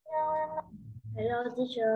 Hello teacher.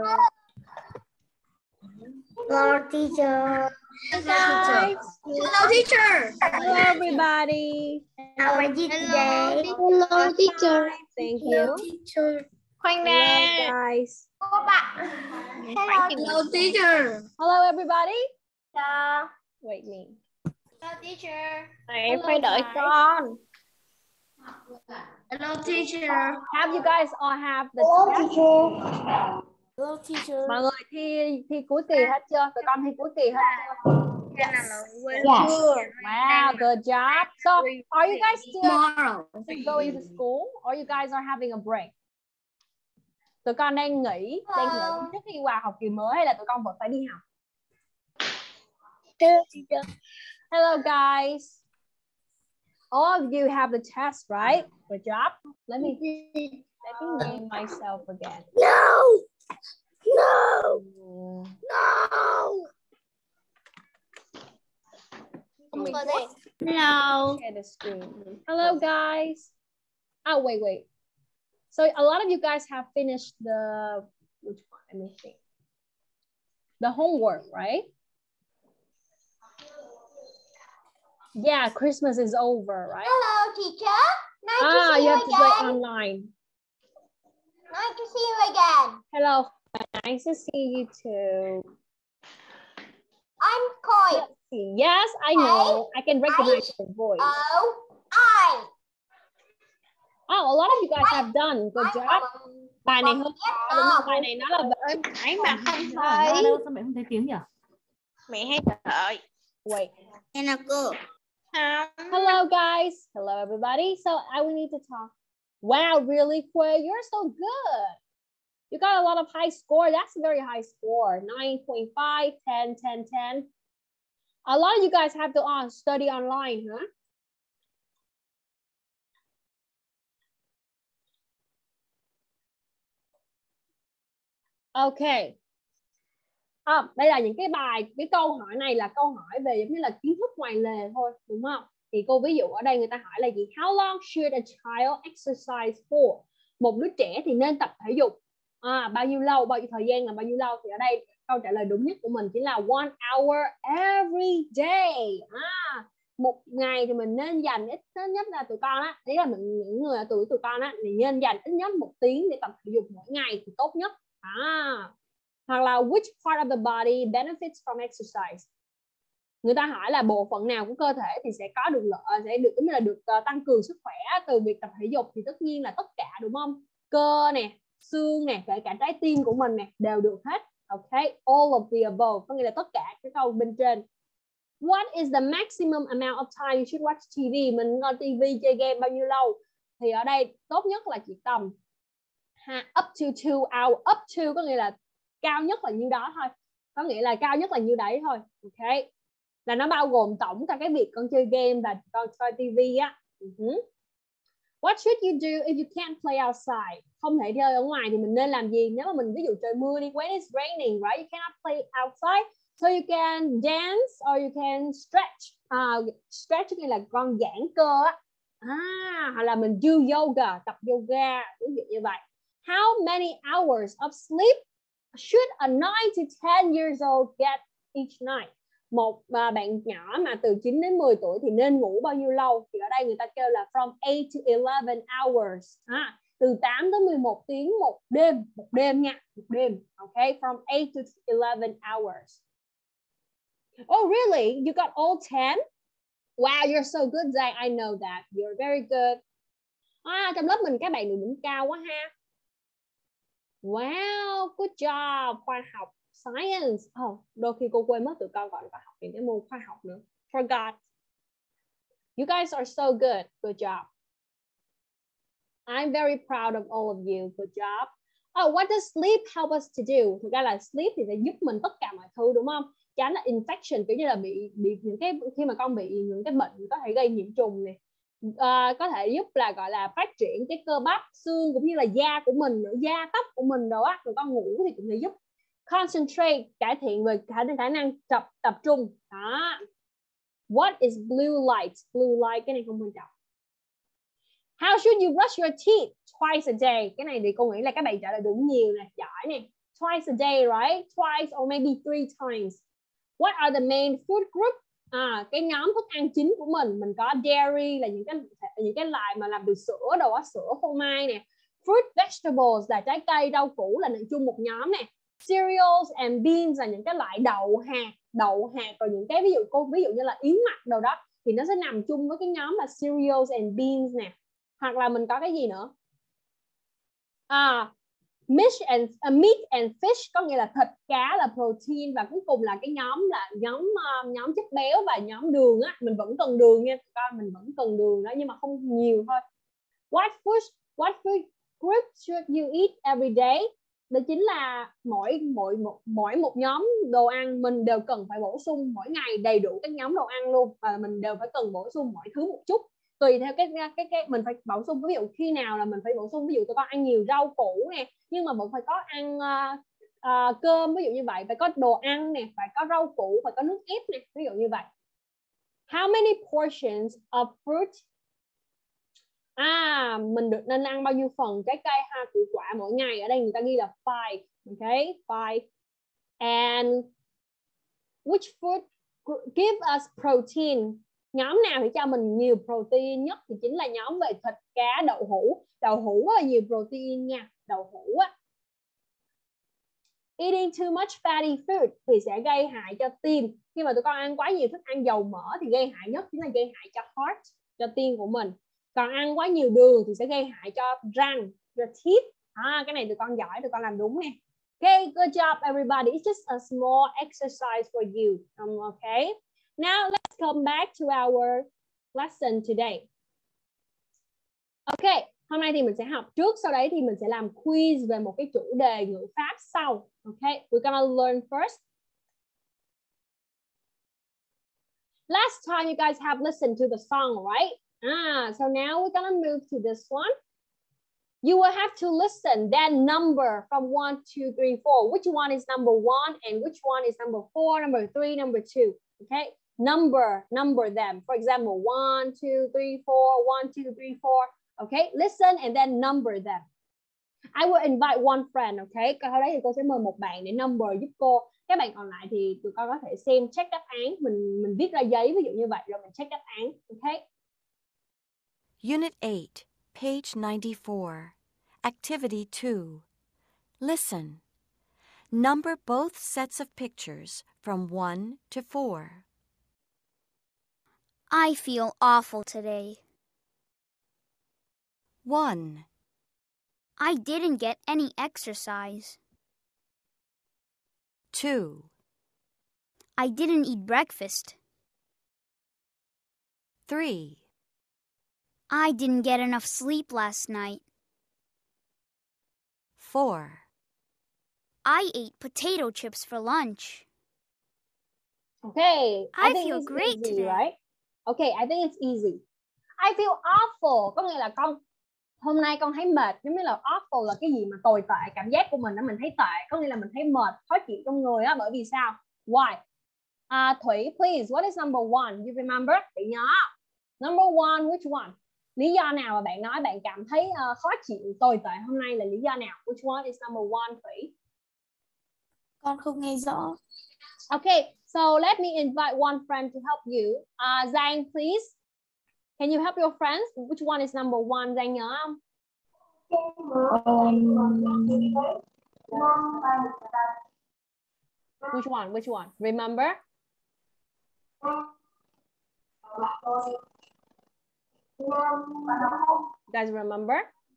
Hello teacher. Hey guys. Hello, teacher. Hello everybody. How are you today? Hello, teacher. Thank Hello you. teacher. Khoan Hello đã. guys. Cô bạn. Hello, teacher. Hello everybody. Hello. Wait me. Teacher. Em Hello, phải đợi guys. con. Hello teacher. Have you guys all have the Hello test? teacher. Hello teacher. Mọi người thi cuối kỳ hết chưa? Tụi con thi cuối kỳ hết chưa? Yes. Wow, good job. So, are you guys Tomorrow. still going to school or you guys are having a break? Tụi con đang nghỉ trước khi vào học kỳ mới hay là tụi con vẫn phải đi học? Hello teacher. Hello guys. All of you have the test, right? Good job. Let me name myself again. No. No. No. Hello. Okay, the screen. Hello guys. Oh, wait. So a lot of you guys have finished which one? Let me think. The homework, right? Yeah, Christmas is over, right? Hello teacher. Nice to see You you have to play again. online. Nice to see you again. Hello, nice to see you too. I'm Koi. Let's see. Yes, I know. I can recognize your voice. O-I. Oh, a lot of you guys have done. Good job. Bài này hơi khó đúng không? Bài này nó là về Ấy mà không thấy. Sao mẹ không thấy tiếng nhỉ? Mẹ hay đợi. wait. Hello cô. Hello guys. Hello everybody. So I will need to talk. Wow, really, Quay? You're so good. You got a lot of high score. That's a very high score. 9.5, 10, 10, 10. A lot of you guys have to study online, huh? Okay. Đây là những cái câu hỏi này là câu hỏi về giống như là kiến thức ngoài lề thôi, đúng không? Thì cô ví dụ ở đây người ta hỏi là gì? How long should a child exercise for? Một đứa trẻ thì nên tập thể dục bao nhiêu lâu, bao nhiêu thời gian là bao nhiêu lâu? Thì ở đây câu trả lời đúng nhất của mình chỉ là 1 hour every day. Một ngày thì mình nên dành ít nhất là tụi con á, đấy là những người ở tuổi tụi con á, thì nên dành ít nhất 1 tiếng để tập thể dục mỗi ngày thì tốt nhất. Hoặc là which part of the body benefits from exercise? Người ta hỏi là bộ phận nào của cơ thể thì sẽ có được tăng cường sức khỏe từ việc tập thể dục, thì tất nhiên là tất cả, đúng không? Cơ nè, xương nè, kể cả trái tim của mình nè, đều được hết. Okay, all of the above, có nghĩa là tất cả cái câu bên trên. What is the maximum amount of time you should watch TV? Mình coi TV chơi game bao nhiêu lâu? Thì ở đây tốt nhất là chỉ tầm up to 2 hours. Up to có nghĩa là cao nhất là nhiêu đó thôi. Có nghĩa là cao nhất là nhiêu đấy thôi. Ok. Là nó bao gồm tổng cả cái việc con chơi game và con coi TV á. What should you do if you can't play outside? Không thể chơi ở ngoài thì mình nên làm gì? Nếu mà mình ví dụ trời mưa đi, when it's raining, right? You cannot play outside. So you can dance or you can stretch. Stretch nghĩa là con giãn cơ á. Hoặc là mình do yoga, tập yoga, ví dụ như vậy. How many hours of sleep should a 9 to 10 years old get each night? Một bạn nhỏ mà từ 9 đến 10 tuổi thì nên ngủ bao nhiêu lâu? Thì ở đây người ta kêu là from 8 to 11 hours. Từ 8 tới 11 tiếng một đêm nha, một đêm. Okay, from 8 to 11 hours. Oh really? You got all 10? Wow, you're so good, Zhang. I know that. You're very good. Trong lớp mình các bạn được đỉnh cao quá ha. Wow, good job. Khoa học, science. Đôi khi cô quên mất tụi con gọi là học những cái môn khoa học nữa. Forgot. You guys are so good. Good job. I'm very proud of all of you. Good job. What does sleep help us to do? Thực ra là sleep thì sẽ giúp mình tất cả mọi thứ, đúng không? Tránh là infection, kiểu như là bị những cái khi mà con bị những cái bệnh có thể gây nhiễm trùng này. Có thể giúp là gọi là phát triển cái cơ bắp, xương cũng như là da của mình, da tóc của mình đồ á. Rồi con ngủ thì cũng sẽ giúp concentrate, cải thiện về khả năng tập trung. What is blue light? Blue light, cái này không quan trọng. How should you brush your teeth? Twice a day. Cái này thì cô nghĩ là các bạn trả lời đúng nhiều nè, giỏi nè. Twice a day, right? Twice or maybe 3 times. What are the main food group? Cái nhóm thức ăn chính của mình có dairy là những cái loại mà làm từ sữa, đồ á, sữa, phô mai nè. Fruit, vegetables là trái cây, rau củ là chung một nhóm nè. Cereals and beans là những cái loại đậu hạt, rồi những cái ví dụ như là yến mạch đồ đó thì nó sẽ nằm chung với cái nhóm là cereals and beans nè. Hoặc là mình có cái gì nữa? Meat and fish có nghĩa là thịt, cá là protein, và cuối cùng là cái nhóm chất béo và nhóm đường á, mình vẫn cần đường nha, mình vẫn cần đường đó nhưng mà không nhiều thôi. What food group should you eat every day? Đó chính là mỗi một nhóm đồ ăn mình đều cần phải bổ sung mỗi ngày đầy đủ các nhóm đồ ăn luôn, và mình đều phải cần bổ sung mọi thứ một chút tùy theo cái mình phải bổ sung. Ví dụ khi nào là mình phải bổ sung, ví dụ tụi con ăn nhiều rau củ nè, nhưng mà vẫn phải có ăn cơm, ví dụ như vậy, phải có đồ ăn nè, phải có rau củ, phải có nước ép nè, ví dụ như vậy. How many portions of fruit? Mình được nên ăn bao nhiêu phần trái cây củ quả mỗi ngày? Ở đây người ta ghi là 5. Okay, 5. And which food give us protein? Nhóm nào thì cho mình nhiều protein nhất thì chính là nhóm về thịt, cá, đậu hũ. Đậu hũ rất là nhiều protein nha, đậu hũ á. Eating too much fatty food thì sẽ gây hại cho tim. Khi mà tụi con ăn quá nhiều thức ăn dầu mỡ thì gây hại nhất chính là gây hại cho heart, cho tim của mình. Còn ăn quá nhiều đường thì sẽ gây hại cho răng, your teeth. Cái này tụi con giỏi, tụi con làm đúng nè. Okay, good job everybody. It's just a small exercise for you. Okay. Now let's come back to our lesson today. Okay, hôm nay thì mình sẽ học trước, sau đấy thì mình sẽ làm quiz về một cái chủ đề ngữ pháp sau. Okay, we're gonna learn first. Last time you guys have listened to the song, right? So now we're gonna move to this one. You will have to listen, then number from 1, 2, 3, 4. Which one is number 1 and which one is number 4, number 3, number 2. Okay, number them. For example, 1, 2, 3, 4, 1, 2, 3, 4. Okay, listen and then number them. I will invite one friend. Okay, sau đấy thì cô sẽ mời một bạn để number giúp cô. Các bạn còn lại thì tụi con có thể xem, check đáp án. Mình viết ra giấy ví dụ như vậy rồi mình check đáp án. Okay. Unit 8, page 94. Activity 2. Listen. Number both sets of pictures from 1 to 4. I feel awful today. 1. I didn't get any exercise. 2. I didn't eat breakfast. 3. I didn't get enough sleep last night. 4. I ate potato chips for lunch. Okay, I feel great easy, today. right? Okay, I think it's easy. I feel awful, có nghĩa là hôm nay con thấy mệt. Giống như là awful là cái gì mà tồi tệ, cảm giác của mình mình thấy tệ, có nghĩa là mình thấy mệt, khó chịu trong người á. Bởi vì sao? Why? Thủy, please, what is number 1? You remember? Thủy nhớ. Number 1, which one? Lý do nào mà bạn nói bạn cảm thấy khó chịu, tồi tệ hôm nay là lý do nào? Which one is number 1, Thủy? Con không nghe rõ. Okay, so let me invite one friend to help you. Giang, please. Can you help your friends? Which one is number 1? Giang nhớ không? Which one? Remember? You guys remember?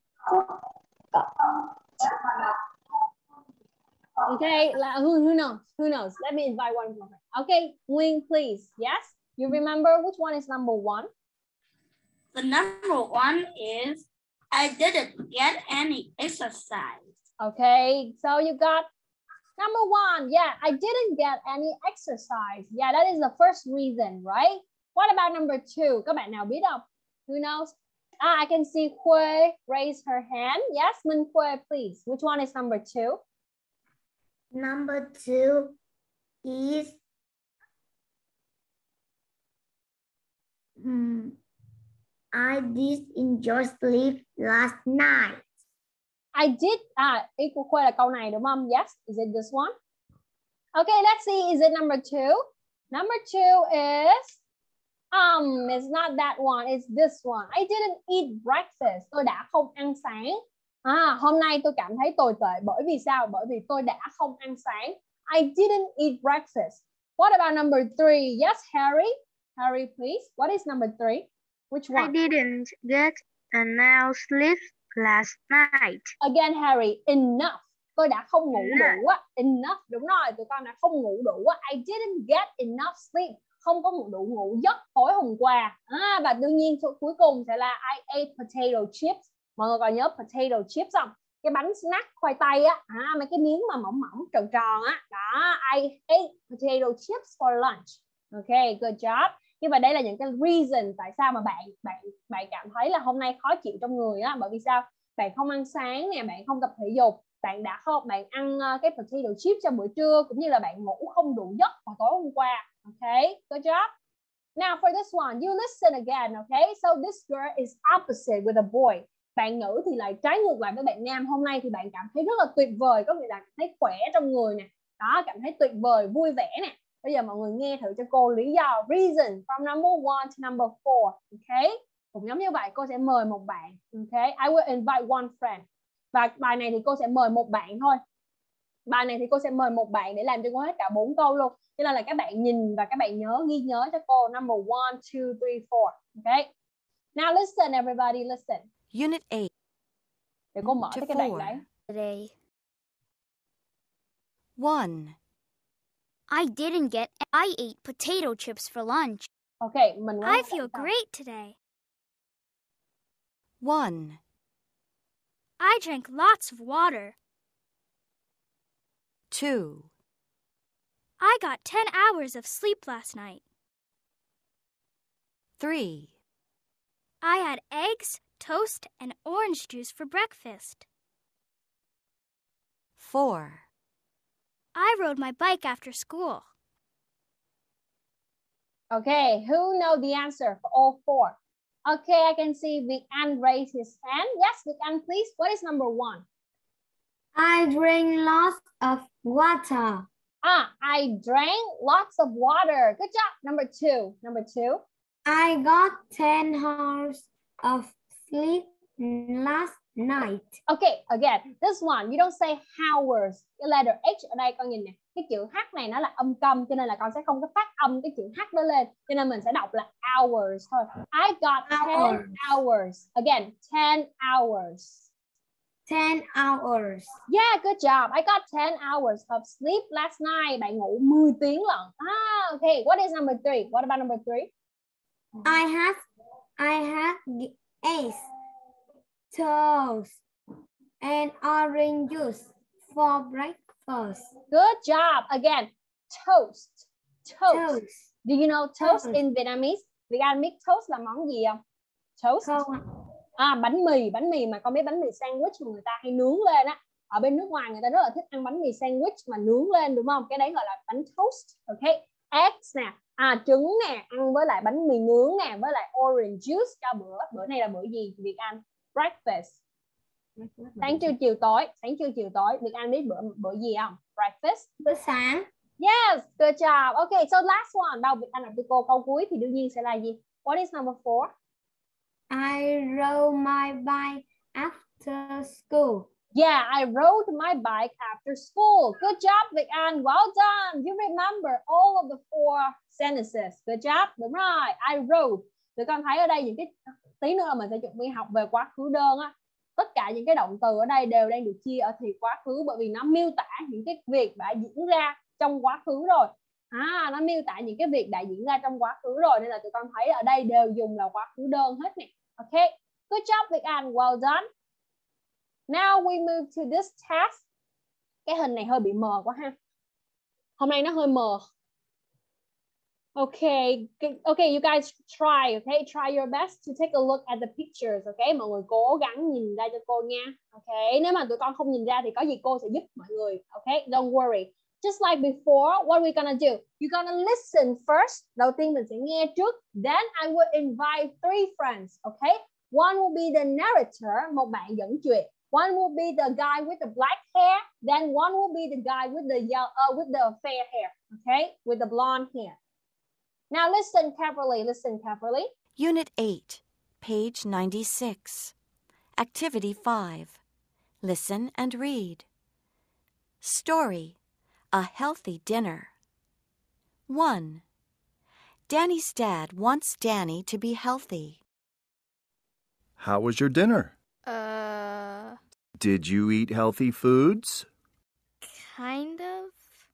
Okay, who knows? Who knows? Let me invite one more. Okay, Wing, please. Yes? You remember which one is number 1? The number 1 is I didn't get any exercise. Okay, so you got number 1. Yeah, I didn't get any exercise. Yeah, that is the first reason, right? What about number 2? Các bạn nào biết không? Who knows? I can see Khuê raise her hand. Yes, Minh Khuê, please. Which one is number 2? Number 2 is I did enjoy sleep last night. I did. Ý của Khuê là câu này đúng không? Yes. Is it this one? Okay, let's see. Is it number 2? Number 2 is it's not that one. It's this one. I didn't eat breakfast. Tôi đã không ăn sáng. Hôm nay tôi cảm thấy tồi tệ. Bởi vì sao? Bởi vì tôi đã không ăn sáng. I didn't eat breakfast. What about number 3? Yes, Harry. Harry, please. What is number 3? Which one? I didn't get enough sleep last night. Again, Harry, enough. Tôi đã không ngủ đủ á. Enough, đúng rồi. Tụi con đã không ngủ đủ á. I didn't get enough sleep. Không có đủ ngủ giấc tối hôm qua. Và đương nhiên cuối cùng sẽ là I ate potato chips. Mọi người còn nhớ potato chips không? Cái bánh snack khoai tây á. Mấy cái miếng mà mỏng mỏng tròn tròn á. Đó, I ate potato chips for lunch. Okay, good job. Nhưng mà đây là những cái reason tại sao mà bạn cảm thấy là hôm nay khó chịu trong người á. Bởi vì sao? Bạn không ăn sáng nè, bạn không tập thể dục, bạn ăn cái potato chips trong bữa trưa, cũng như là bạn ngủ không đủ giấc vào tối hôm qua. Okay, good job. Now for this one, you listen again, okay? So this girl is opposite with a boy. Bạn nữ thì lại trái ngược lại với bạn nam. Hôm nay thì bạn cảm thấy rất là tuyệt vời, có nghĩa là cảm thấy khỏe trong người nè. Đó, cảm thấy tuyệt vời, vui vẻ nè. Bây giờ mọi người nghe thử cho cô lý do. Reason from number 1 to number 4, okay? Cũng giống như vậy, cô sẽ mời một bạn, okay? I will invite one friend. Và bài này thì cô sẽ mời một bạn thôi. Bài này thì cô sẽ mời một bạn để làm cho cô hết cả 4 câu luôn. Cho nên là các bạn nhìn và các bạn ghi nhớ cho cô. Number 1, 2, 3, 4. Okay. Now listen everybody, listen. Unit 8. Để cô mở cái đoạn đấy. Today. 1. I didn't get. I ate potato chips for lunch. Okay, mình I feel great today. 1. I drank lots of water. 2. I got 10 hours of sleep last night. 3. I had eggs, toast, and orange juice for breakfast. 4. I rode my bike after school. Okay, who know the answer for all 4? Okay, I can see Vic An raise his hand. Yes, Vic An, please. What is number 1? I drank lots of water. I drank lots of water. Good job. Number 2. Number 2. I got 10 hours of sleep last night. Okay, again, this one, you don't say hours. Cái letter H ở đây con nhìn nè. Cái chữ H này nó là âm câm, cho nên là con sẽ không có phát âm cái chữ H đó lên. Cho nên mình sẽ đọc là hours thôi. I got 10 hours. Again, 10 hours. 10 hours. Yeah, good job. I got 10 hours of sleep last night. Bạn ngủ 10 tiếng lận. Okay. What is number 3? What about number 3? I had eggs, toast, and orange juice for breakfast. Good job. Again, toast. Toast. Toast. Do you know toast in Vietnamese? Việt Anh biết toast là món gì không? Toast. Không. Bánh mì mà con biết bánh mì sandwich mà người ta hay nướng lên á. Ở bên nước ngoài người ta rất là thích ăn bánh mì sandwich mà nướng lên, đúng không? Cái đấy gọi là bánh toast. Okay. Eggs nè, trứng nè, ăn với lại bánh mì nướng nè, với lại orange juice cho bữa này là bữa gì Việt Anh? Breakfast. Sáng trưa chiều tối. Việt Anh biết bữa gì không? Breakfast. Bữa sáng. Yes, good job. Okay, so last one. Đâu Việt Anh đọc cho cô câu cuối thì đương nhiên sẽ là gì? What is number 4? I rode my bike after school. Yeah, I rode my bike after school. Good job, Việt Anh. Well done. You remember all of the 4 sentences. Good job. Đúng rồi. I rode. Tụi con thấy ở đây những cái tí nữa là mình sẽ chuẩn bị học về quá khứ đơn á. Tất cả những cái động từ ở đây đều đang được chia ở thì quá khứ, bởi vì nó miêu tả những cái việc đã diễn ra trong quá khứ rồi. Nó miêu tả những cái việc đã diễn ra trong quá khứ rồi, nên là tụi con thấy ở đây đều dùng là quá khứ đơn hết nè. Okay. Good job, Việt Anh. Well done. Now we move to this task. Cái hình này hơi bị mờ quá ha. Hôm nay nó hơi mờ. Okay, you guys try, okay? Try your best to take a look at the pictures, okay? Mọi người cố gắng nhìn ra cho cô nha. Okay, nếu mà tụi con không nhìn ra thì có gì cô sẽ giúp mọi người. Okay, don't worry. Just like before, what are we gonna do? You're gonna listen first. Đầu tiên mình sẽ nghe trước. Then I will invite 3 friends, okay? One will be the narrator, một bạn dẫn chuyện. One will be the guy with the black hair. Then one will be the guy with the fair hair, okay? With the blonde hair. Now listen carefully, listen carefully. Unit 8, page 96. Activity 5. Listen and read. Story, a healthy dinner. 1. Danny's dad wants Danny to be healthy. How was your dinner? Did you eat healthy foods? Kind of.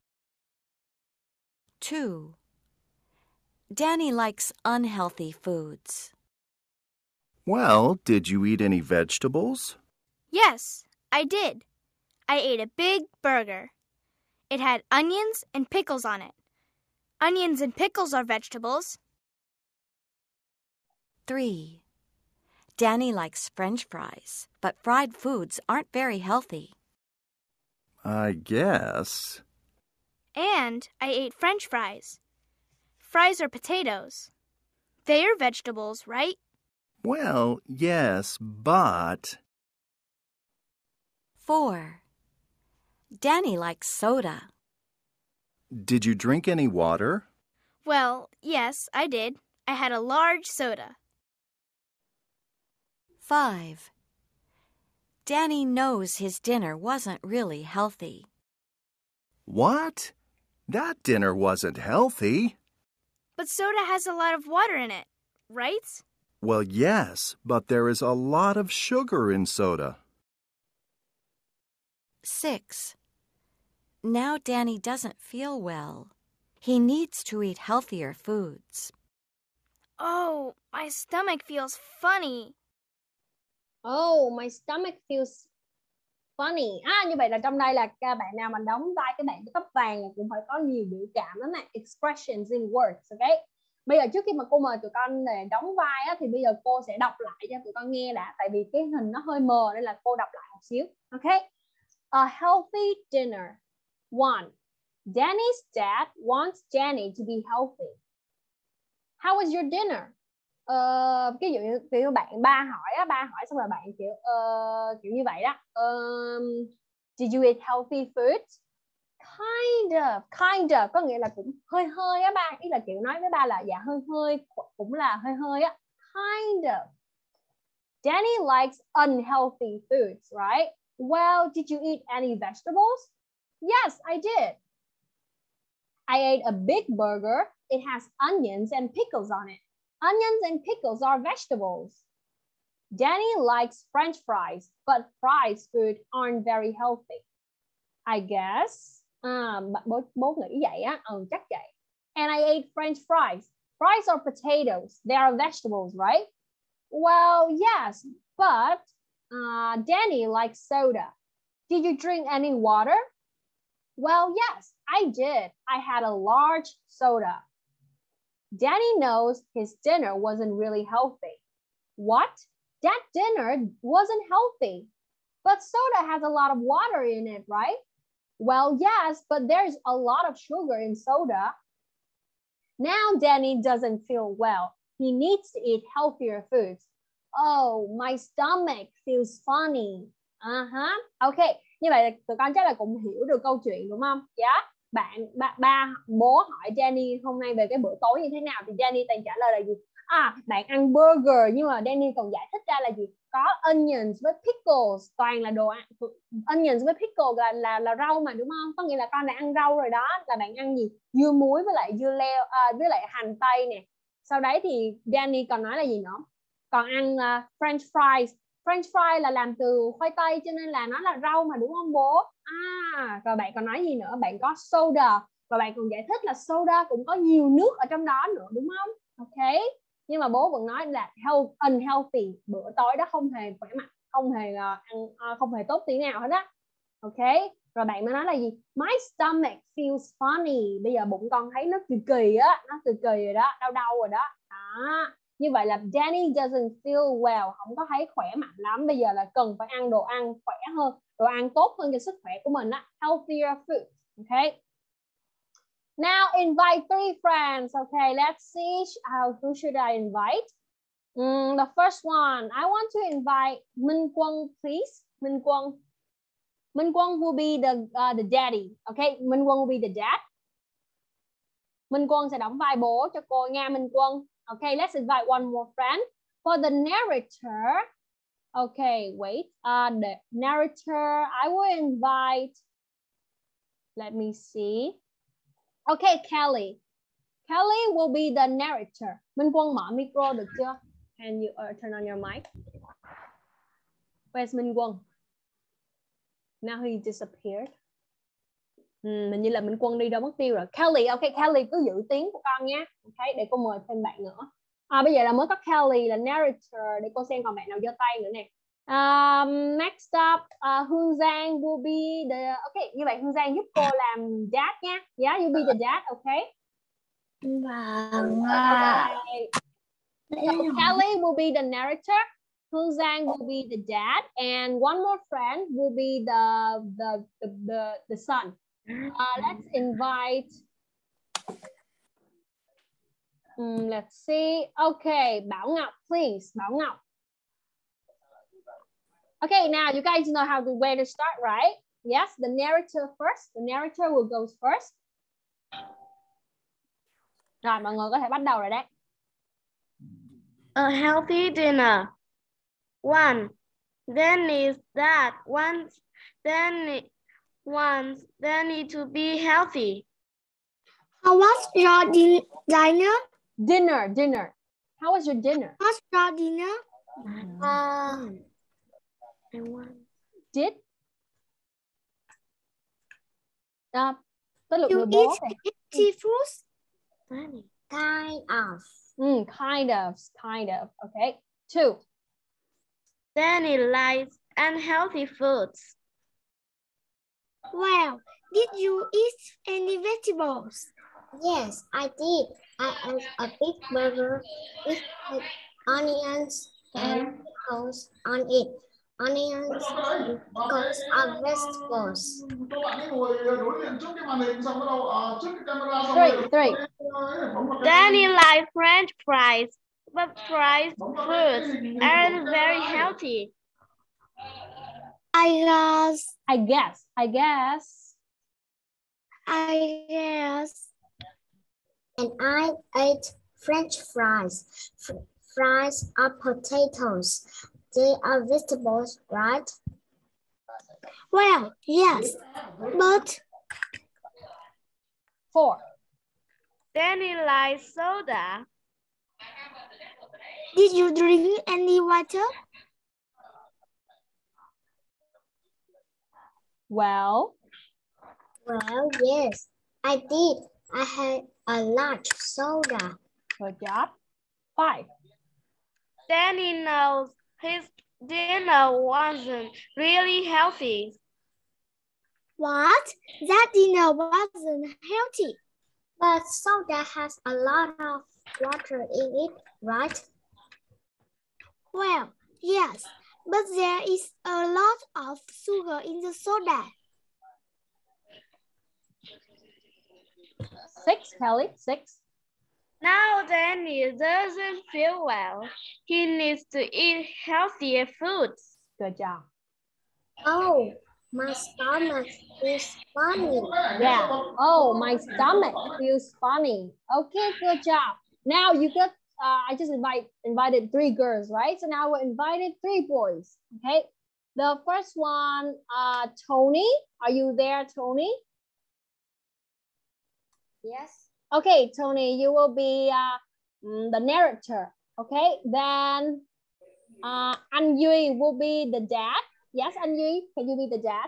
2. Danny likes unhealthy foods. Well, did you eat any vegetables? Yes, I did. I ate a big burger. It had onions and pickles on it. Onions and pickles are vegetables. 3. Danny likes French fries, but fried foods aren't very healthy. I guess. And I ate French fries. Fries are potatoes. They are vegetables, right? Well, yes, but... 4. Danny likes soda. Did you drink any water? Well, yes, I did. I had a large soda. 5. Danny knows his dinner wasn't really healthy. What? That dinner wasn't healthy. But soda has a lot of water in it, right? Well, yes, but there is a lot of sugar in soda. 6. Now Danny doesn't feel well. He needs to eat healthier foods. Oh, my stomach feels funny. Oh, my stomach feels funny. Như vậy là trong đây là các bạn nào mà đóng vai cái bạn tóc vàng cũng phải có nhiều biểu cảm lắm nè. Expressions in words, ok? Bây giờ trước khi mà cô mời tụi con để đóng vai á, thì bây giờ cô sẽ đọc lại cho tụi con nghe đã. Tại vì cái hình nó hơi mờ nên là cô đọc lại một xíu. Ok? A healthy dinner. 1. Danny's dad wants Danny to be healthy. How was your dinner? Ví dụ như ba hỏi xong rồi bạn kiểu như vậy đó. Did you eat healthy food? Kind of có nghĩa là cũng hơi á ba, ý là kiểu nói với ba là dạ hơi cũng là hơi á. Kind of. Danny likes unhealthy foods, right? Well, did you eat any vegetables? Yes, I did. I ate a big burger. It has onions and pickles on it. Onions and pickles are vegetables. Danny likes French fries, but fries food aren't very healthy. I guess. Bố nghĩ vậy á, chắc vậy. And I ate French fries. Fries are potatoes. They are vegetables, right? Well, yes, but Danny likes soda. Did you drink any water? Well, yes, I did. I had a large soda. Danny knows his dinner wasn't really healthy. What? That dinner wasn't healthy. But soda has a lot of water in it, right? Well, yes, but there's a lot of sugar in soda. Now Danny doesn't feel well. He needs to eat healthier foods. Oh, my stomach feels funny. Ok, như vậy tụi con chắc là cũng hiểu được câu chuyện đúng không? Dạ. Bố hỏi Danny hôm nay về cái bữa tối như thế nào thì Danny toàn trả lời là gì? Bạn ăn burger, nhưng mà Danny còn giải thích ra là gì? Có onions với pickles, toàn là đồ ăn. Onions với pickles là rau mà đúng không? Có nghĩa là con đã ăn rau rồi đó, là bạn ăn gì? Dưa muối với lại dưa leo với lại hành tây nè. Sau đấy thì Danny còn nói là gì nữa? Còn ăn French fries. French fry là làm từ khoai tây cho nên là nó là rau mà đúng không bố? Rồi bạn còn nói gì nữa? Bạn có soda và bạn còn giải thích là soda cũng có nhiều nước ở trong đó nữa đúng không? Ok. Nhưng mà bố vẫn nói là unhealthy, bữa tối đó không hề khỏe mạnh, không hề tốt tí nào hết á. Ok. Rồi bạn mới nói là gì? My stomach feels funny. Bây giờ bụng con thấy nó kỳ á, nó kỳ rồi đó, đau rồi đó. Như vậy là Danny doesn't feel well, không có thấy khỏe mạnh lắm. Bây giờ là cần phải ăn đồ ăn khỏe hơn, đồ ăn tốt hơn cho sức khỏe của mình á. Healthier food. Ok. Now invite 3 friends. Okay, let's see who should I invite. The first one, I want to invite Minh Quân, please. Minh Quân. Minh Quân will be the daddy. Okay, Minh Quân will be the dad. Minh Quân sẽ đóng vai bố cho cô nha, Minh Quân. Okay, let's invite one more friend. For the narrator, okay, wait. The narrator, I will invite, let me see. Okay, Kelly. Kelly will be the narrator. Minh Quân mở micro được chưa? Can you turn on your mic? Where's Minh Quân? Now he disappeared. Mình như là Minh Quân đi đâu mất tiêu rồi. Kelly, ok, Kelly cứ giữ tiếng của con nha. Ok, để cô mời thêm bạn nữa. Bây giờ là mới có Kelly là narrator, để cô xem còn bạn nào giơ tay nữa nè. Next up, Hương Giang will be the, ok, như vậy Hương Giang giúp cô làm dad nha. Yeah, you be the dad, ok. Vâng. Okay. So Kelly will be the narrator. Hương Giang will be the dad, and one more friend will be the son. Let's invite. Let's see. Okay, Bảo Ngọc, please. Bảo Ngọc. Okay, now you guys know where to start, right? Yes, the narrator first. The narrator will go first. Rồi, mọi người có thể bắt đầu rồi đấy. A healthy dinner. 1. Then need to be healthy. How was your dinner? Dinner. How was your dinner? What's your dinner? Did? Tới lượt You người bố. eat healthy foods? Kind of. Okay. 2. Danny likes unhealthy foods. Well, did you eat any vegetables? Yes, I did. I ate a big burger with onions and pickles on it. Onions and pickles are vegetables. 3. Danny likes French fries, but fried foods aren't very healthy. I guess. And I ate French fries. Fries are potatoes. They are vegetables, right? Well, yes, but 4. Danny likes soda. Did you drink any water? Well, yes, I did. I had a large soda. good job. 5. Danny knows his dinner wasn't really healthy. What? That dinner wasn't healthy. But soda has a lot of water in it, right? Well, yes, but there is a lot of sugar in the soda. 6, Kelly. 6. Now Danny doesn't feel well. He needs to eat healthier foods. Good job. Oh, my stomach feels funny. Yeah. Oh, my stomach feels funny. Okay, good job. Now you got, I just invited 3 girls, right? So now we invited 3 boys. Okay. The first one, Tony. Are you there, Tony? Yes. Okay, Tony, you will be the narrator. Okay, then Anh Duy will be the dad. Yes, Anh Duy, can you be the dad?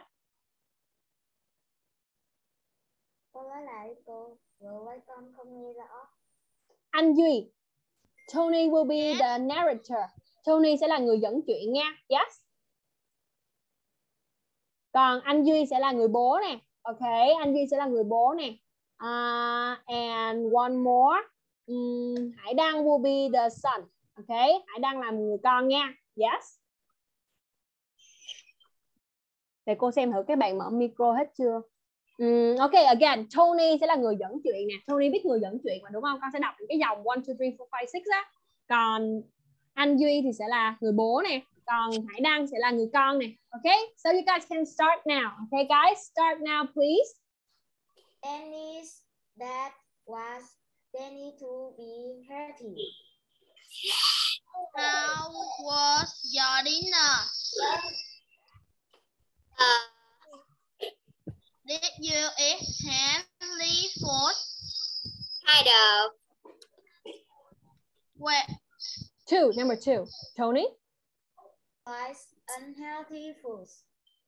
Cô nói lại cô, vừa với con không nghe rõ. Anh Duy, Tony will be the narrator. Tony sẽ là người dẫn chuyện nha. Yes. Còn anh Duy sẽ là người bố nè. Ok, anh Duy sẽ là người bố nè. And one more. Hải Đăng will be the son. Ok, Hải Đăng là người con nha. Yes. Để cô xem thử các bạn mở micro hết chưa. Ok, again, Tony sẽ là người dẫn chuyện nè. Tony biết người dẫn chuyện mà đúng không? Con sẽ đọc những cái dòng 1, 2, 3, 4, 5, 6 á. Còn anh Duy thì sẽ là người bố nè. Còn Hải Đăng sẽ là người con nè. Okay, so you guys can start now. Okay, guys, start now, please. Danny's dad was Danny to be healthy. How was your dinner? Did you eat healthy food? Kind of. Well, Number two. Tony? Was unhealthy foods.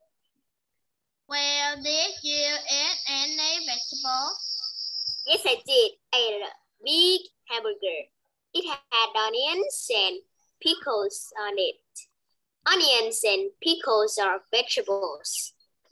well, did you eat any vegetables? Yes, I did. I ate a big hamburger. It had onions and pickles on it. Onions and pickles are vegetables.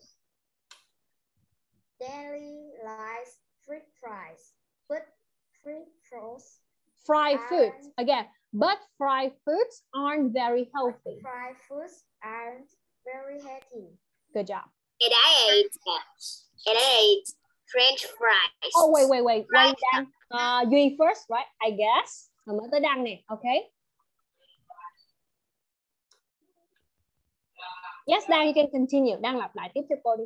Danny likes French fries, but French fries. Fried foods. Again, but fried foods aren't very healthy. Fried foods aren't very healthy. Good job. And I ate French fries. Oh, wait, Dan. Duy first, right? I guess. Rồi mới tới Đăng nè, okay? Yes, Dan, you can continue. Đăng lặp lại tiếp cho cô đi.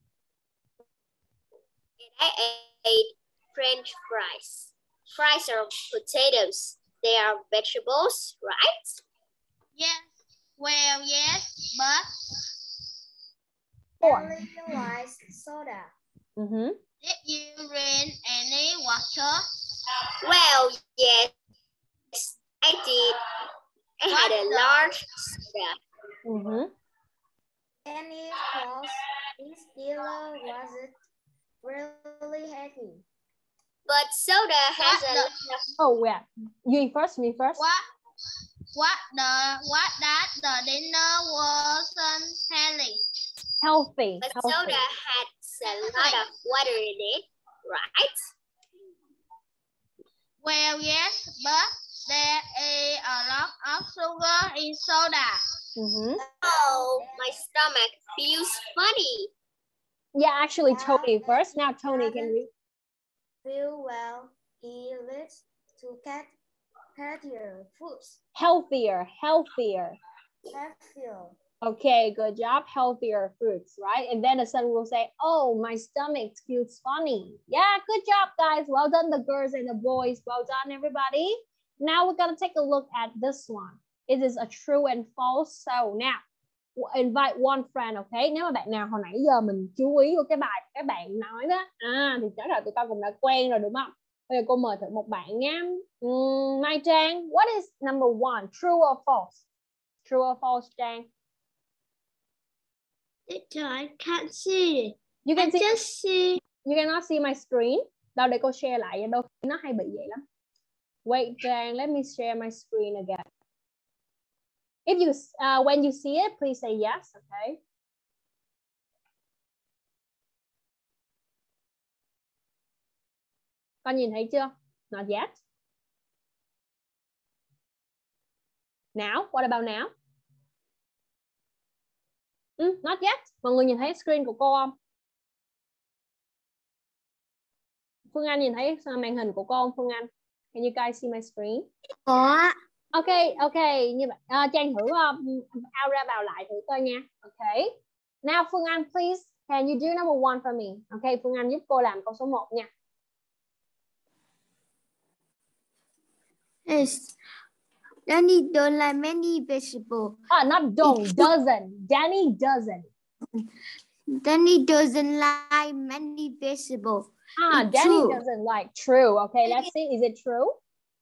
And I ate French fries. Fries are potatoes. They are vegetables, right? Yes. Well, yes, but Danny likes soda. did you drink any water? Well, yes, I did. I had a large soda. Danny's clothes still wasn't really heavy. But soda has a lot of... Oh, yeah. You first, me first. What that the dinner wasn't healthy. But soda had a lot of water in it, right? Well, yes, but there is a lot of sugar in soda. Oh, my stomach feels funny. Yeah, actually, Tony first. Now Tony can read. Feel well. He lives to get healthier foods. Healthier. Healthier. Okay, good job. Healthier foods, right? And then the son will say, oh, my stomach feels funny. Yeah, good job, guys. Well done, the girls and the boys. Well done, everybody. Now we're going to take a look at this one. It is a true and false. So now, invite one friend, okay? Nếu mà bạn nào hồi nãy giờ mình chú ý vô cái bài các bạn nói đó, thì chắc là tụi con cũng đã quen rồi đúng không? Bây giờ cô mời thử một bạn nha. Mai Trang, what is number one? True or false? True or false, Trang? I can't see. You can just see. You cannot see my screen. Đâu để cô share lại, đôi khi nó hay bị vậy lắm. Wait, Trang, let me share my screen again. If you, when you see it, please say yes, okay? Con nhìn thấy chưa? Not yet. Now, what about now? Not yet. Mọi người nhìn thấy screen của cô không? Phương Anh nhìn thấy màn hình của cô không, Phương Anh? Can you guys see my screen? Có. Ok, như vậy. Trang thử out ra vào lại thử coi nha. Ok. Now Phương Anh, please, can you do number one for me? Ok, Phương Anh giúp cô làm câu số 1 nha. Yes. Danny don't like many vegetables. Not don't, doesn't. Danny doesn't. Danny doesn't like many vegetables. Danny true. Doesn't like. True. Okay, let's see. Is it true?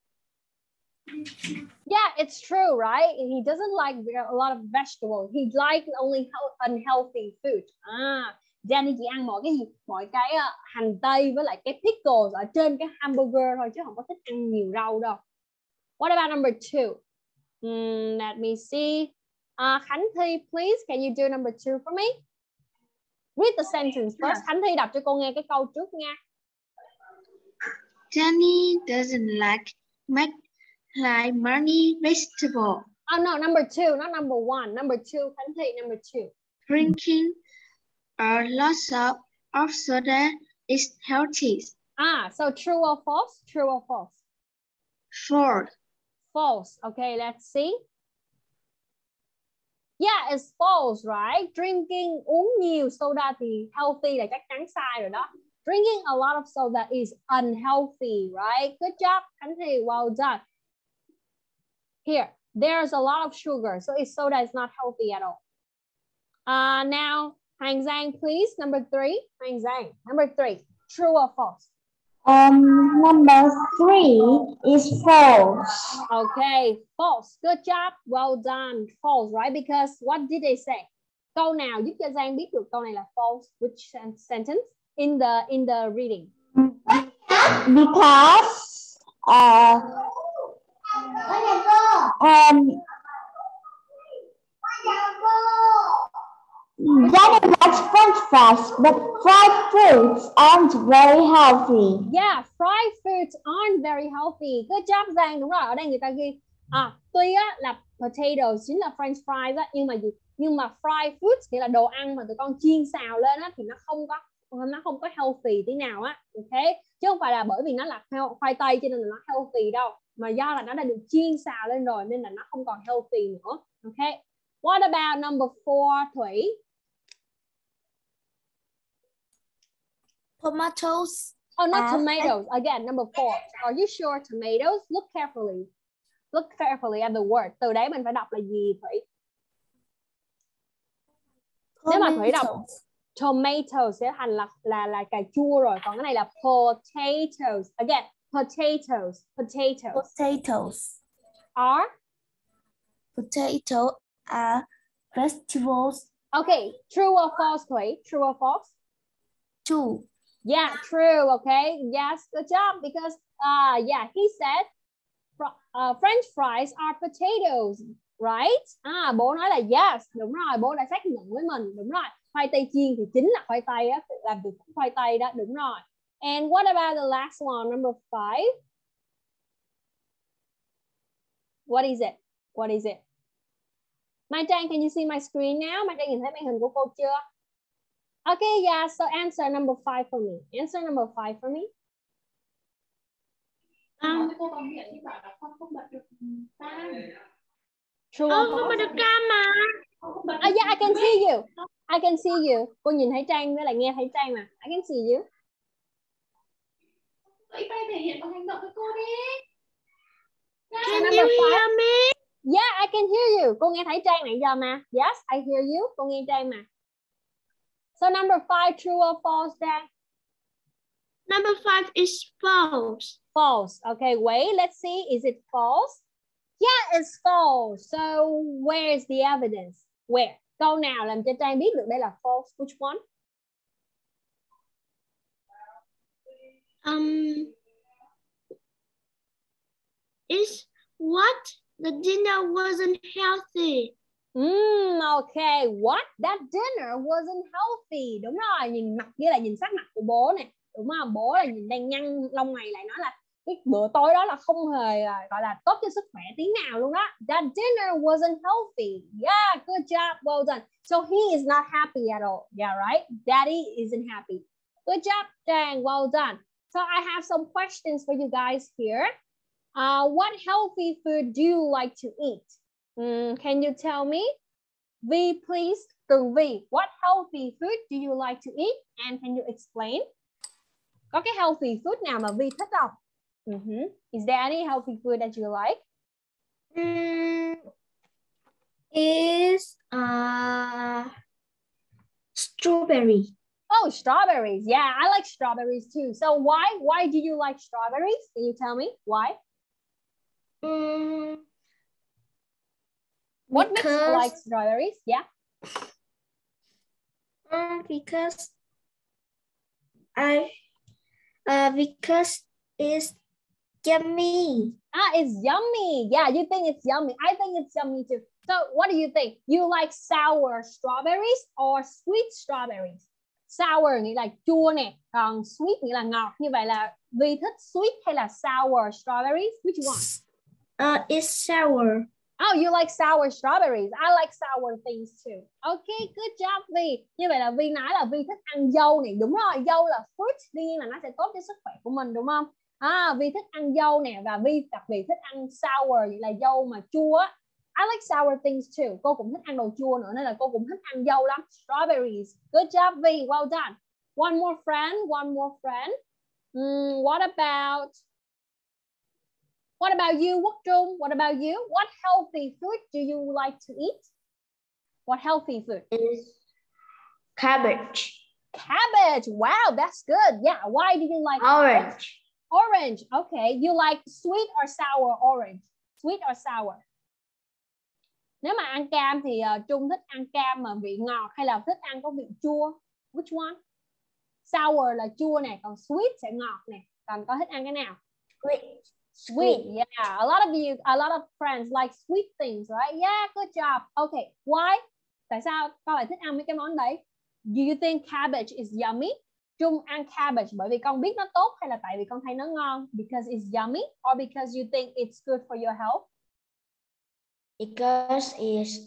Yeah, it's true, right? He doesn't like a lot of vegetables. He likes only unhealthy food. Danny chỉ ăn mọi cái hành tây với lại cái pickles ở trên cái hamburger thôi chứ không có thích ăn nhiều rau đâu. What about number 2? Let me see. Khánh Thi, please, can you do number 2 for me? Read the sentence first. Khánh Thi đọc cho cô nghe cái câu trước nha. Danny doesn't like many vegetables. Oh no, number 2, not number 1. Number 2, Khánh Thi, number 2. Drinking a lot of of soda is healthy. So true or false? True or false? False. False. Okay, let's see. Yeah, it's false, right? Drinking, uống nhiều soda thì healthy là chắc chắn sai rồi đó. Drinking a lot of soda is unhealthy, right? Good job, Khánh Thi, well done. Here, there's a lot of sugar, so soda is not healthy at all. Now, Hoàng Giang, please, number 3. Hoàng Giang, number 3, true or false? Number 3 is false. Okay, false. Good job. Well done. False, right? Because what did they say? Câu nào giúp cho Giang biết được câu này là false? Which sentence in the reading? Because Johnny likes French fries, but fried foods aren't very healthy. Yeah, fried foods aren't very healthy. Good job, Giang. Đúng rồi, ở đây người ta ghi tuy là potatoes chính là French fries á, nhưng mà fried foods nghĩa là đồ ăn mà tụi con chiên xào lên á thì nó không có healthy tí nào á, ok? Chứ không phải là bởi vì nó là khoai tây cho nên là nó healthy đâu, mà do là nó đã được chiên xào lên rồi nên là nó không còn healthy nữa, ok? What about number 4, Thủy? Tomatoes. Oh, not tomatoes. Again, number 4. Are you sure tomatoes? Look carefully. Look carefully at the word. Từ đấy mình phải đọc là gì, Thủy? Nếu mà Thủy đọc tomato sẽ thành là cà chua rồi. Còn cái này là potatoes. Again, potatoes. Potatoes are vegetables. Okay, true or false, Thủy? True or false? True. Yeah, true. Okay. Yes, good job. Because yeah, he said French fries are potatoes, right? Bố nói là yes, đúng rồi. Bố đã xác nhận với mình, đúng rồi. Khoai tây chiên thì chính là khoai tây á, làm từ khoai tây đó, đúng rồi. And what about the last one, number 5? What is it? What is it? Mai Trang, can you see my screen now? Mai Trang nhìn thấy màn hình của cô chưa? Okay, yeah, so answer number 5 for me. Answer number 5 for me. True or false? Yeah, I can see you. I can see you. Cô nhìn thấy Trang với lại nghe thấy Trang mà. I can see you. Can you hear me? Yeah, I can hear you. Cô nghe thấy Trang nãy giờ mà. Yes, I hear you. Cô nghe Trang mà. So number 5, true or false, Trang? Number 5 is false. False. Okay, wait, let's see. Is it false? Yeah, it's false. So where is the evidence? Where? Câu nào làm cho Trang biết được đây là false? Which one? Is what? The dinner wasn't healthy. Okay. What? That dinner wasn't healthy. Đúng rồi, nhìn mặt với lại nhìn sắc mặt của bố nè. Đúng không? Bố là nhìn đang nhăn lông mày lại nói là cái bữa tối đó là không hề gọi là tốt cho sức khỏe tí nào luôn đó. That dinner wasn't healthy. Yeah, good job. Well done. So he is not happy at all. Yeah, right? Daddy isn't happy. Good job, Trang. Well done. So I have some questions for you guys here. What healthy food do you like to eat? Can you tell me? V, please. Tường Vi, what healthy food do you like to eat? And can you explain? Có cái healthy food nào mà Vi thích không? Is there any healthy food that you like? Is strawberry. Oh, strawberries. Yeah, I like strawberries too. So why do you like strawberries? Can you tell me why? What makes you like strawberries? Yeah. Because it's yummy. It's yummy. Yeah, you think it's yummy. I think it's yummy too. So what do you think? You like sour strawberries or sweet strawberries? Sour nghĩa là chua nè, còn sweet nghĩa là ngọt. Như vậy là Vi thích sweet hay là sour strawberries? Which one? It's sour. Oh, you like sour strawberries. I like sour things too. Okay, good job Vi. Như vậy là Vi nói là Vi thích ăn dâu này. Đúng rồi, dâu là fruit, đương nhiên là nó sẽ tốt cho sức khỏe của mình đúng không? Vi thích ăn dâu nè, và Vi đặc biệt thích ăn sour, vậy là dâu mà chua. I like sour things too. Cô cũng thích ăn đồ chua nữa nên là cô cũng thích ăn dâu lắm. Strawberries. Good job Vi, well done. One more friend, one more friend. What about you, Quốc Trung? What about you? What healthy food do you like to eat? What healthy food? Is cabbage. Cabbage. Wow, that's good. Yeah. Why do you like Orange? Orange. Okay. You like sweet or sour orange? Sweet or sour? Nếu mà ăn cam thì Trung thích ăn cam mà vị ngọt hay là thích ăn có vị chua? Which one? Sour là chua nè, còn sweet sẽ ngọt nè. Còn có thích ăn cái nào? Sweet, yeah. A lot of friends like sweet things, right? Yeah, good job. Okay, why? Tại sao con lại thích ăn mấy cái món đấy? Do you think cabbage is yummy? Trung ăn cabbage bởi vì con biết nó tốt hay là tại vì con thấy nó ngon? Because it's yummy or because you think it's good for your health? Because it's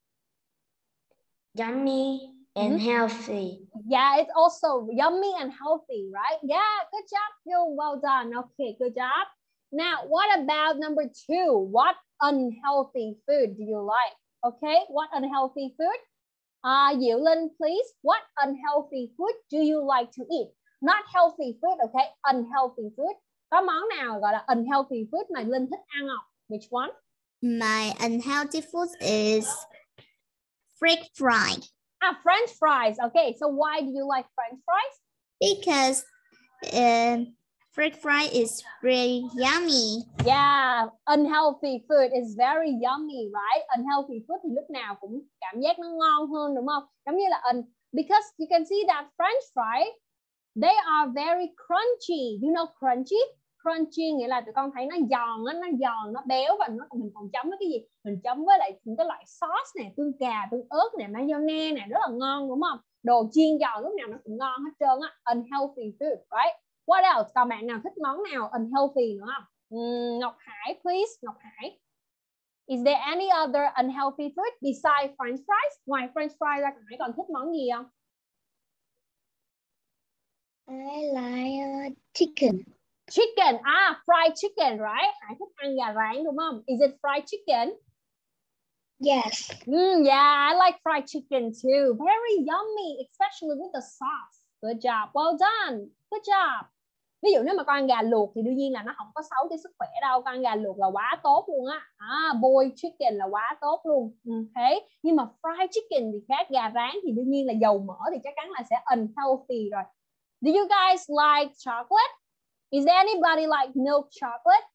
yummy and healthy. Yeah, it's also yummy and healthy, right? Yeah, good job, you. Well done. Okay, good job. Now, what about number 2? What unhealthy food do you like? Okay, what unhealthy food? Diệu Linh, please. What unhealthy food do you like to eat? Not healthy food, okay? Unhealthy food. Có món nào gọi là unhealthy food mà Linh thích ăn không? Which one? My unhealthy food is French fries. French fries. Okay, so why do you like French fries? Because French fry is very yummy. Yeah, unhealthy food is very yummy, right? Unhealthy food thì lúc nào cũng cảm giác nó ngon hơn đúng không? Giống như là because you can see that French fry, they are very crunchy. You know crunchy? Crunchy nghĩa là tụi con thấy nó giòn, nó béo và mình còn chấm với cái gì? Mình chấm với lại những cái loại sauce này, tương cà, tương ớt này, mayonnaise này, rất là ngon đúng không? Đồ chiên giòn lúc nào nó cũng ngon hết trơn á. Unhealthy food, right? What else? Còn bạn nào thích món nào unhealthy nữa không? Ngọc Hải, please. Ngọc Hải. Is there any other unhealthy food besides French fries? Ngoài French fries ra, Hải còn thích món gì không? I like chicken. Chicken. Fried chicken, right? Hải thích ăn gà rán đúng không? Is it fried chicken? Yes. Yeah, I like fried chicken too. Very yummy, especially with the sauce. Good job. Well done. Good job. Ví dụ nếu mà con ăn gà luộc thì đương nhiên là nó không có xấu cho sức khỏe đâu. Con ăn gà luộc là quá tốt luôn á. Boiled chicken là quá tốt luôn. Okay. Nhưng mà fried chicken thì khác. Gà rán thì đương nhiên là dầu mỡ thì chắc chắn là sẽ unhealthy rồi. Do you guys like chocolate? Is there anybody like milk chocolate?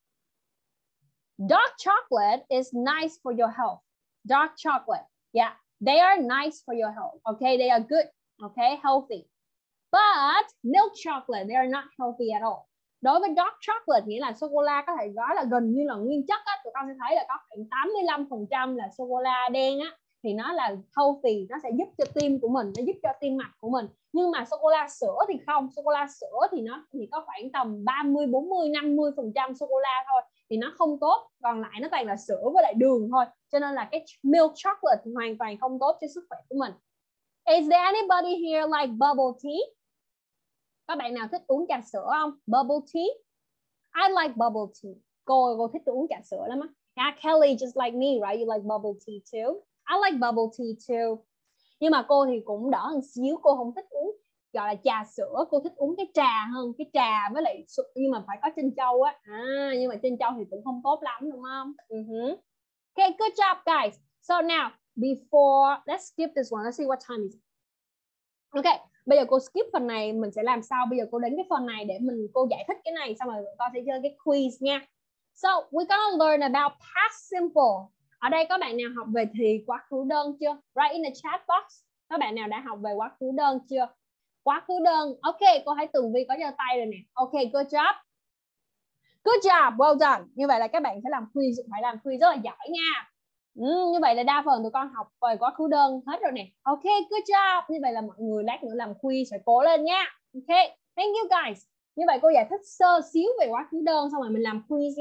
Dark chocolate is nice for your health. Dark chocolate. Yeah, they are nice for your health. Okay, they are good. Okay, healthy. But milk chocolate, they are not healthy at all. Đối với dark chocolate nghĩa là sô-cô-la có thể nói là gần như là nguyên chất á, tụi con sẽ thấy là có khoảng 85% là sô-cô-la đen á, thì nó là healthy, nó sẽ giúp cho tim của mình, nó giúp cho tim mạch của mình. Nhưng mà sô-cô-la sữa thì không, sô-cô-la sữa thì nó chỉ có khoảng tầm 30, 40, 50% sô-cô-la thôi, thì nó không tốt, còn lại nó toàn là sữa với lại đường thôi. Cho nên là cái milk chocolate thì hoàn toàn không tốt cho sức khỏe của mình. Is there anybody here like bubble tea? Có bạn nào thích uống trà sữa không? Bubble tea? I like bubble tea. Cô thích uống trà sữa lắm á. Yeah, Kelly, just like me, right? You like bubble tea too. I like bubble tea too. Nhưng mà cô thì cũng đỡ hơn xíu. Cô không thích uống gọi là trà sữa. Cô thích uống cái trà hơn. Cái trà với lại, nhưng mà phải có trân châu á. Nhưng mà trân châu thì cũng không tốt lắm đúng không? Okay, good job guys. So now, before, let's skip this one. Let's see what time is it. Okay. Bây giờ cô skip phần này, mình sẽ làm sao? Bây giờ cô đến cái phần này để cô giải thích cái này, xong rồi con sẽ chơi cái quiz nha. So, we're gonna learn about past simple. Ở đây có bạn nào học về thì quá khứ đơn chưa? Right in the chat box. Có bạn nào đã học về quá khứ đơn chưa? Quá khứ đơn. Ok, cô thấy Tường Vi có giơ tay rồi nè. Ok, good job. Good job, well done. Như vậy là các bạn sẽ làm quiz, phải làm quiz rất là giỏi nha. Như vậy là đa phần tụi con học về quá khứ đơn hết rồi nè. Ok, good job. Như vậy là mọi người lát nữa làm quiz phải cố lên nha. Ok, thank you guys. Như vậy cô giải thích sơ xíu về quá khứ đơn, xong rồi mình làm quiz nha.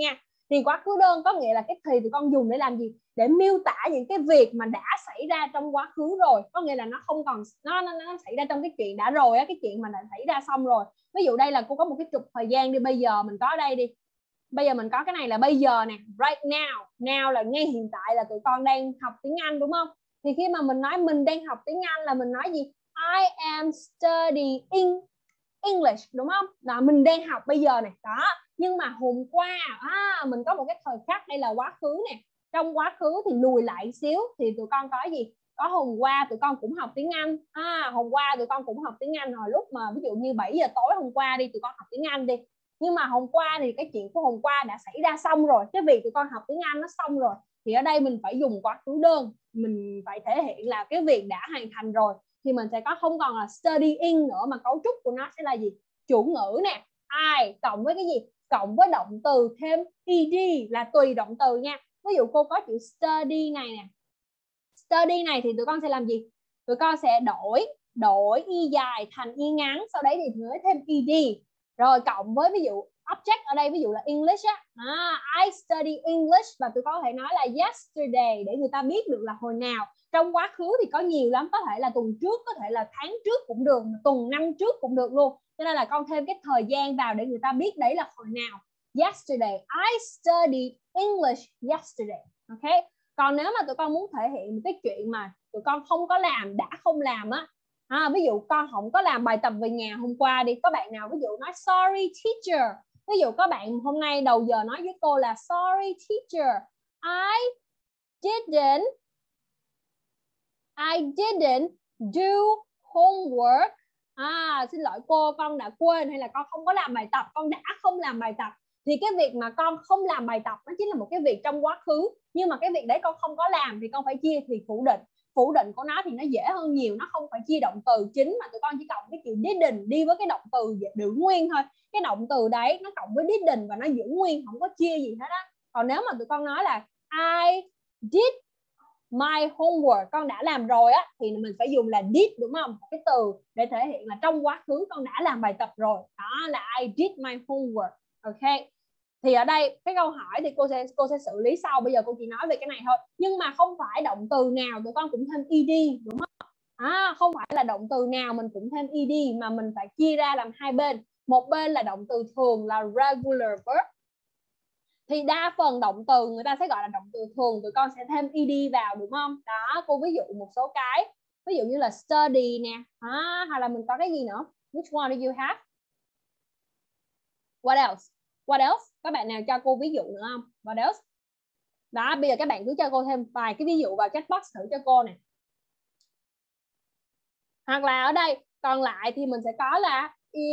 Thì quá khứ đơn có nghĩa là cái thì tụi con dùng để làm gì? Để miêu tả những cái việc mà đã xảy ra trong quá khứ rồi. Có nghĩa là nó không còn nó xảy ra trong cái chuyện đã rồi á, cái chuyện mà đã xảy ra xong rồi. Ví dụ đây là cô có một cái trục thời gian đi, bây giờ mình có ở đây đi. Bây giờ mình có cái này là bây giờ nè, right now. Now là ngay hiện tại, là tụi con đang học tiếng Anh đúng không? Thì khi mà mình nói mình đang học tiếng Anh là mình nói gì? I am studying English, đúng không? Là mình đang học bây giờ này. Đó. Nhưng mà hôm qua mình có một cái thời khắc, đây là quá khứ nè. Trong quá khứ thì lùi lại xíu thì tụi con có gì? Có hôm qua tụi con cũng học tiếng Anh. Hôm qua tụi con cũng học tiếng Anh hồi lúc mà ví dụ như 7 giờ tối hôm qua đi, tụi con học tiếng Anh đi. Nhưng mà hôm qua thì cái chuyện của hôm qua đã xảy ra xong rồi. Cái việc tụi con học tiếng Anh nó xong rồi. Thì ở đây mình phải dùng quá khứ đơn. Mình phải thể hiện là cái việc đã hoàn thành rồi. Thì mình sẽ có không còn là studying nữa, mà cấu trúc của nó sẽ là gì? Chủ ngữ nè. I cộng với cái gì? Cộng với động từ thêm ed là tùy động từ nha. Ví dụ cô có chữ study này nè. Study này thì tụi con sẽ làm gì? Tụi con sẽ đổi y dài thành y ngắn, sau đấy thì mới thêm ed. Rồi cộng với ví dụ object ở đây ví dụ là English á. I study English, và tụi con có thể nói là yesterday để người ta biết được là hồi nào. Trong quá khứ thì có nhiều lắm, có thể là tuần trước, có thể là tháng trước cũng được, tuần năm trước cũng được luôn. Cho nên là con thêm cái thời gian vào để người ta biết đấy là hồi nào. Yesterday, I studied English yesterday. Ok. Còn nếu mà tụi con muốn thể hiện một cái chuyện mà tụi con không có làm, đã không làm á. Ví dụ con không có làm bài tập về nhà hôm qua đi. Có bạn nào ví dụ nói sorry teacher. Ví dụ có bạn hôm nay đầu giờ nói với cô là sorry teacher, I didn't do homework. Xin lỗi cô, con đã quên, hay là con không có làm bài tập, con đã không làm bài tập. Thì cái việc mà con không làm bài tập nó chính là một cái việc trong quá khứ. Nhưng mà cái việc đấy con không có làm thì con phải chia thì phủ định. Phủ định của nó thì nó dễ hơn nhiều. Nó không phải chia động từ chính, mà tụi con chỉ cộng cái chữ didn't đi với cái động từ giữ nguyên thôi. Cái động từ đấy nó cộng với didn't và nó giữ nguyên, không có chia gì hết á. Còn nếu mà tụi con nói là I did my homework, con đã làm rồi á, thì mình phải dùng là did, đúng không? Cái từ để thể hiện là trong quá khứ con đã làm bài tập rồi. Đó là I did my homework. Ok. Thì ở đây cái câu hỏi thì cô sẽ xử lý sau. Bây giờ cô chỉ nói về cái này thôi. Nhưng mà không phải động từ nào tụi con cũng thêm ed, đúng không? Không phải là động từ nào mình cũng thêm ed, mà mình phải chia ra làm hai bên. Một bên là động từ thường là regular verb. Thì đa phần động từ người ta sẽ gọi là động từ thường, tụi con sẽ thêm ed vào, đúng không? Đó, cô ví dụ một số cái. Ví dụ như là study nè. Hoặc là mình có cái gì nữa? Which one do you have? What else? What else? Các bạn nào cho cô ví dụ nữa không? What else? Đó, bây giờ các bạn cứ cho cô thêm vài cái ví dụ vào chat box thử cho cô nè. Hoặc là ở đây, còn lại thì mình sẽ có là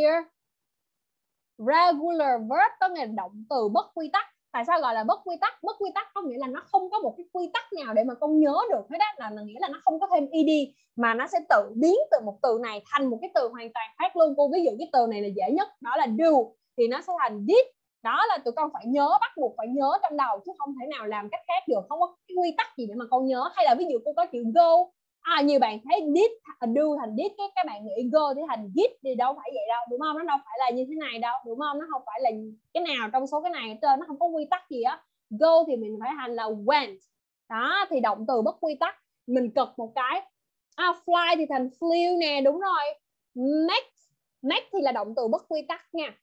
irregular verb, có nghĩa là động từ bất quy tắc. Tại sao gọi là bất quy tắc? Bất quy tắc có nghĩa là nó không có một cái quy tắc nào để mà con nhớ được hết á, là nghĩa là nó không có thêm ed, mà nó sẽ tự biến từ một từ này thành một cái từ hoàn toàn khác luôn. Cô ví dụ cái từ này là dễ nhất, đó là do, thì nó sẽ thành did. Đó là tụi con phải nhớ, bắt buộc phải nhớ trong đầu, chứ không thể nào làm cách khác được. Không có cái quy tắc gì để mà con nhớ. Hay là ví dụ cô có chữ go, nhiều bạn thấy did do thành did, các bạn nghĩ go thì thành did, thì đâu phải vậy đâu, đúng không? Nó đâu phải là như thế này đâu, đúng không? Nó không phải là cái nào trong số cái này hết trơn, nó không có quy tắc gì á. Go thì mình phải thành là went. Đó, thì động từ bất quy tắc. Mình cực một cái. Fly thì thành flew nè, đúng rồi. Make thì là động từ bất quy tắc nha.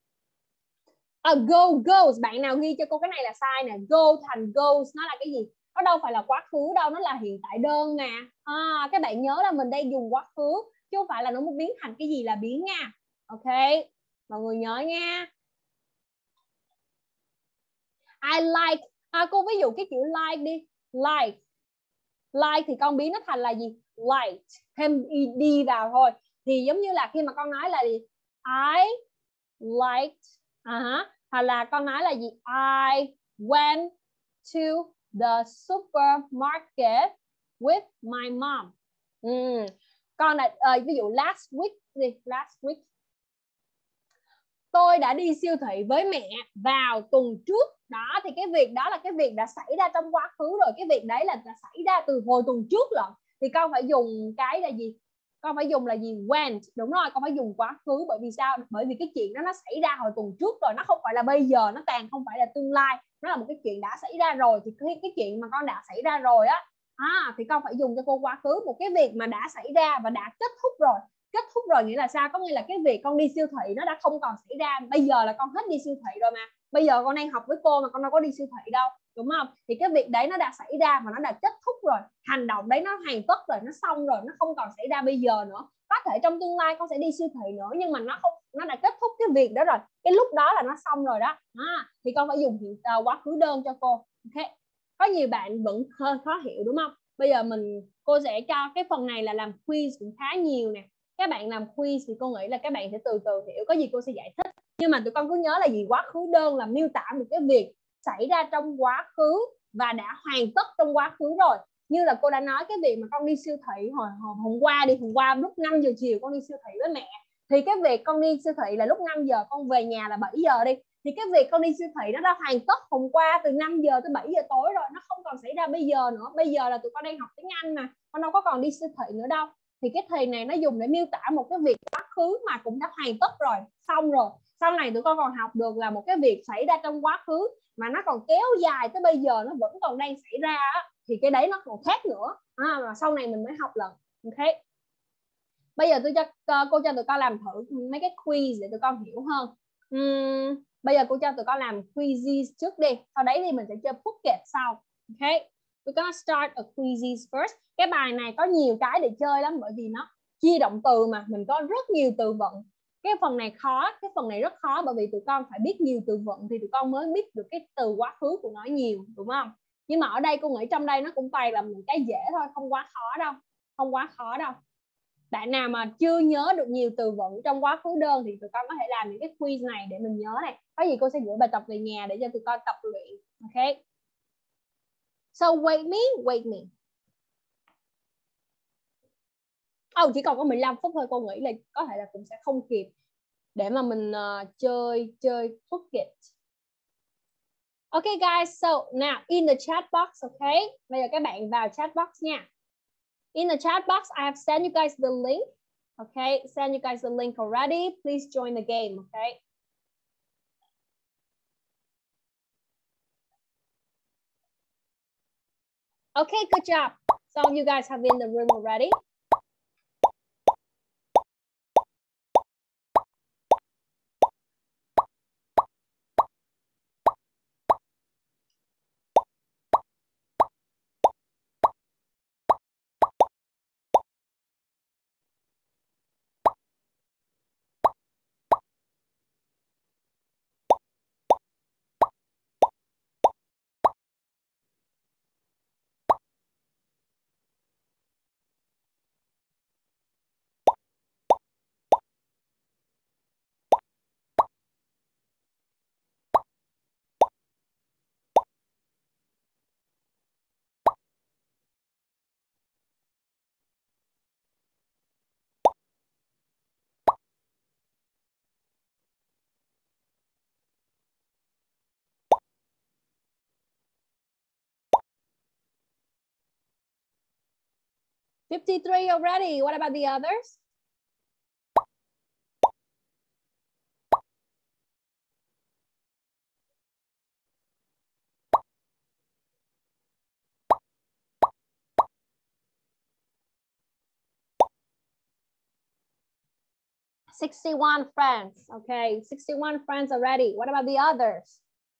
Go, goes. Bạn nào ghi cho cô cái này là sai nè. Go thành goes, nó là cái gì? Nó đâu phải là quá khứ đâu, nó là hiện tại đơn nè. Các bạn nhớ là mình đang dùng quá khứ, chứ không phải là nó muốn biến thành cái gì là biến nha. Ok, mọi người nhớ nha. I like. Cô ví dụ cái chữ like đi. Like. Like thì con biến nó thành là gì? Light. Thêm ed vào thôi. Thì giống như là khi mà con nói là gì? I liked. Hoặc là con nói là gì? I went to the supermarket with my mom. Con là ví dụ last week đi. Last week. Tôi đã đi siêu thị với mẹ vào tuần trước. Đó, thì cái việc đó là cái việc đã xảy ra trong quá khứ rồi. Cái việc đấy là xảy ra từ hồi tuần trước rồi. Thì con phải dùng cái là gì? Con phải dùng là gì? Went. Đúng rồi, con phải dùng quá khứ. Bởi vì sao? Bởi vì cái chuyện đó nó xảy ra hồi tuần trước rồi. Nó không phải là bây giờ, nó càng không phải là tương lai. nó là một cái chuyện đã xảy ra rồi, thì cái chuyện mà con đã xảy ra rồi á, thì con phải dùng cho cô quá khứ, một cái việc mà đã xảy ra và đã kết thúc rồi. Kết thúc rồi nghĩa là sao? Có nghĩa là cái việc con đi siêu thị nó đã không còn xảy ra. Bây giờ là con hết đi siêu thị rồi mà. Bây giờ con đang học với cô mà con đâu có đi siêu thị đâu, đúng không? Thì cái việc đấy nó đã xảy ra và nó đã kết thúc rồi. Hành động đấy nó hoàn tất rồi, nó xong rồi, nó không còn xảy ra bây giờ nữa. Có thể trong tương lai con sẽ đi siêu thị nữa, nhưng mà nó đã kết thúc cái việc đó rồi. Cái lúc đó là nó xong rồi đó. Thì con phải dùng quá khứ đơn cho cô. Ok. Có nhiều bạn vẫn hơi khó hiểu đúng không? Bây giờ cô sẽ cho cái phần này là làm quiz cũng khá nhiều nè. Các bạn làm quiz thì cô nghĩ là các bạn sẽ từ từ hiểu. Có gì cô sẽ giải thích. Nhưng mà tụi con cứ nhớ là gì? Quá khứ đơn là miêu tả một cái việc xảy ra trong quá khứ và đã hoàn tất trong quá khứ rồi. Như là cô đã nói cái việc mà con đi siêu thị hôm qua lúc 5 giờ chiều con đi siêu thị với mẹ. Thì cái việc con đi siêu thị là lúc 5 giờ, con về nhà là 7 giờ đi. Thì cái việc con đi siêu thị nó đã hoàn tất hôm qua từ 5 giờ tới 7 giờ tối rồi. Nó không còn xảy ra bây giờ nữa. Bây giờ là tụi con đang học tiếng Anh mà. Con đâu có còn đi siêu thị nữa đâu. Thì cái thì này nó dùng để miêu tả một cái việc quá khứ mà cũng đã hoàn tất rồi, xong rồi. Sau này tụi con còn học được là một cái việc xảy ra trong quá khứ mà nó còn kéo dài tới bây giờ, nó vẫn còn đang xảy ra á, thì cái đấy nó còn khác nữa. Mà sau này mình mới học lần. Ok. Bây giờ cô cho tụi con làm thử mấy cái quiz để tụi con hiểu hơn. Bây giờ cô cho tụi con làm quizzes trước đi. Sau đấy thì mình sẽ chơi Phuket sau. Ok. We're gonna start a quizzes first. Cái bài này có nhiều cái để chơi lắm, bởi vì nó chia động từ mà mình có rất nhiều từ vựng. Cái phần này khó, cái phần này rất khó, bởi vì tụi con phải biết nhiều từ vựng thì tụi con mới biết được cái từ quá khứ của nó nhiều, đúng không? Nhưng mà ở đây cô nghĩ trong đây nó cũng toàn là một cái dễ thôi, không quá khó đâu. Không quá khó đâu. Bạn nào mà chưa nhớ được nhiều từ vựng trong quá khứ đơn thì tụi con có thể làm những cái quiz này để mình nhớ này. Có gì cô sẽ gửi bài tập về nhà để cho tụi con tập luyện. Ok. So wait me. Chỉ còn có 15 phút thôi, cô nghĩ là có thể là cũng sẽ không kịp để mà mình chơi Phuket. Okay guys, so now in the chat box, okay? Bây giờ các bạn vào chat box nha. In the chat box, I have sent you guys the link. Okay, send you guys the link already. Please join the game, okay? Okay, good job. Some of you guys have been in the room already. $53 already. What about the others? $61 friends. Okay, 61 friends already. What about the others?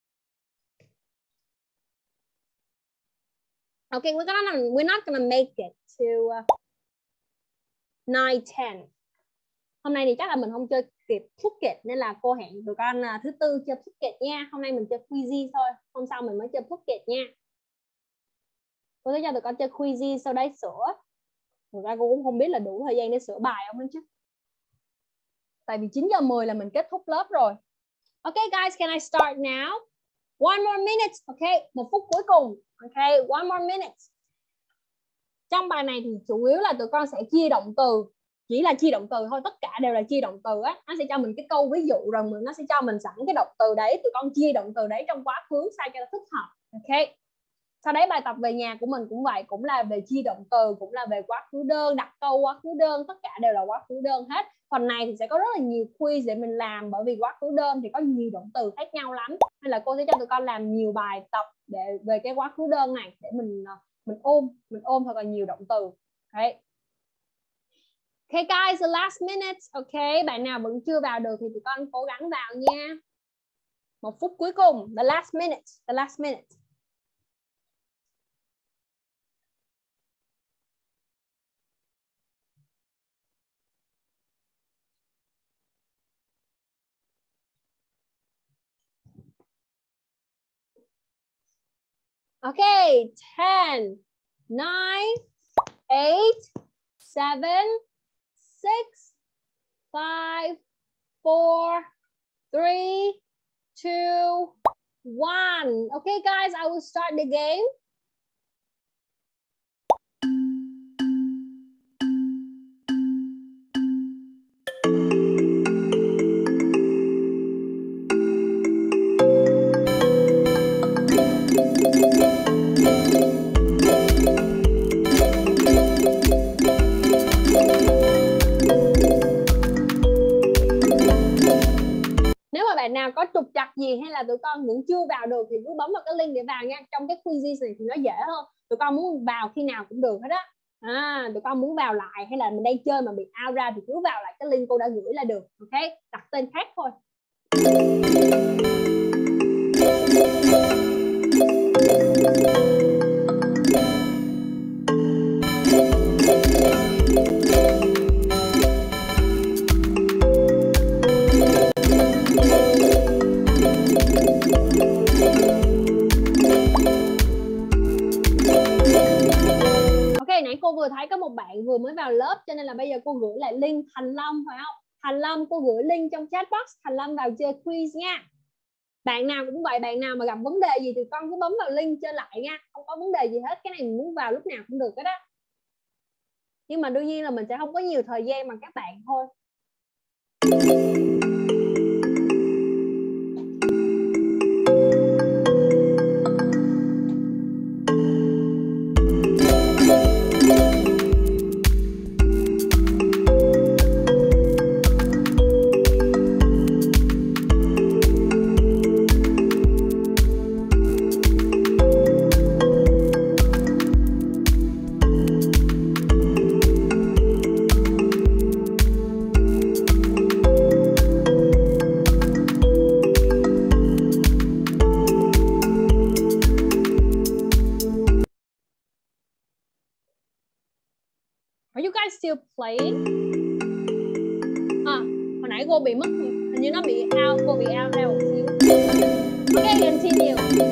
Okay, we're not gonna make it to 9, 10. Hôm nay thì chắc là mình không chơi kịp Phuket nên là cô hẹn tụi con thứ tư chơi Phuket nha. Hôm nay mình chơi quiz thôi, hôm sau mình mới chơi Phuket nha. Cô sẽ cho tụi con chơi quiz, sau đấy sửa. Thực ra cô cũng không biết là đủ thời gian để sửa bài không nữa chứ. Tại vì 9 giờ 10 là mình kết thúc lớp rồi. Okay guys, can I start now? One more minute. Okay, 1 phút cuối cùng. Okay, one more minute. Trong bài này thì chủ yếu là tụi con sẽ chia động từ. Chỉ là chia động từ thôi, tất cả đều là chia động từ á. Nó sẽ cho mình cái câu ví dụ rồi nó sẽ cho mình sẵn cái động từ đấy. Tụi con chia động từ đấy trong quá khứ sao cho nó thích hợp. Okay. Sau đấy bài tập về nhà của mình cũng vậy, cũng là về chia động từ, cũng là về quá khứ đơn, đặt câu quá khứ đơn, tất cả đều là quá khứ đơn hết. Phần này thì sẽ có rất là nhiều quiz để mình làm, bởi vì quá khứ đơn thì có nhiều động từ khác nhau lắm, nên là cô sẽ cho tụi con làm nhiều bài tập để về cái quá khứ đơn này để mình ôm thật là nhiều động từ. Okay. Okay guys, the last minute. Okay, bạn nào vẫn chưa vào được thì tụi con cố gắng vào nha. 1 phút cuối cùng, the last minute, the last minute. Okay, 10, 9, 8, 7, 6, 5, 4, 3, 2, 1. Okay, guys, I will start the game. Bạn nào có trục trặc gì hay là tụi con vẫn chưa vào được thì cứ bấm vào cái link để vào nha. Trong cái quiz này thì nó dễ hơn, tụi con muốn vào khi nào cũng được hết á. Tụi con muốn vào lại hay là mình đang chơi mà bị out ra thì cứ vào lại cái link cô đã gửi là được. Ok, đặt tên khác thôi. Nãy cô vừa thấy có một bạn vừa mới vào lớp, cho nên là bây giờ cô gửi lại link. Thành Lâm phải không? Thành Lâm, cô gửi link trong chat box. Thành Lâm vào chơi quiz nha. Bạn nào cũng vậy, bạn nào mà gặp vấn đề gì thì con cứ bấm vào link chơi lại nha. Không có vấn đề gì hết, cái này mình muốn vào lúc nào cũng được hết á. Nhưng mà đương nhiên là mình sẽ không có nhiều thời gian bằng các bạn thôi. Still playing? Hồi nãy cô bị mất, hình như nó bị out, cô bị out ra một xíu. Okay, continue.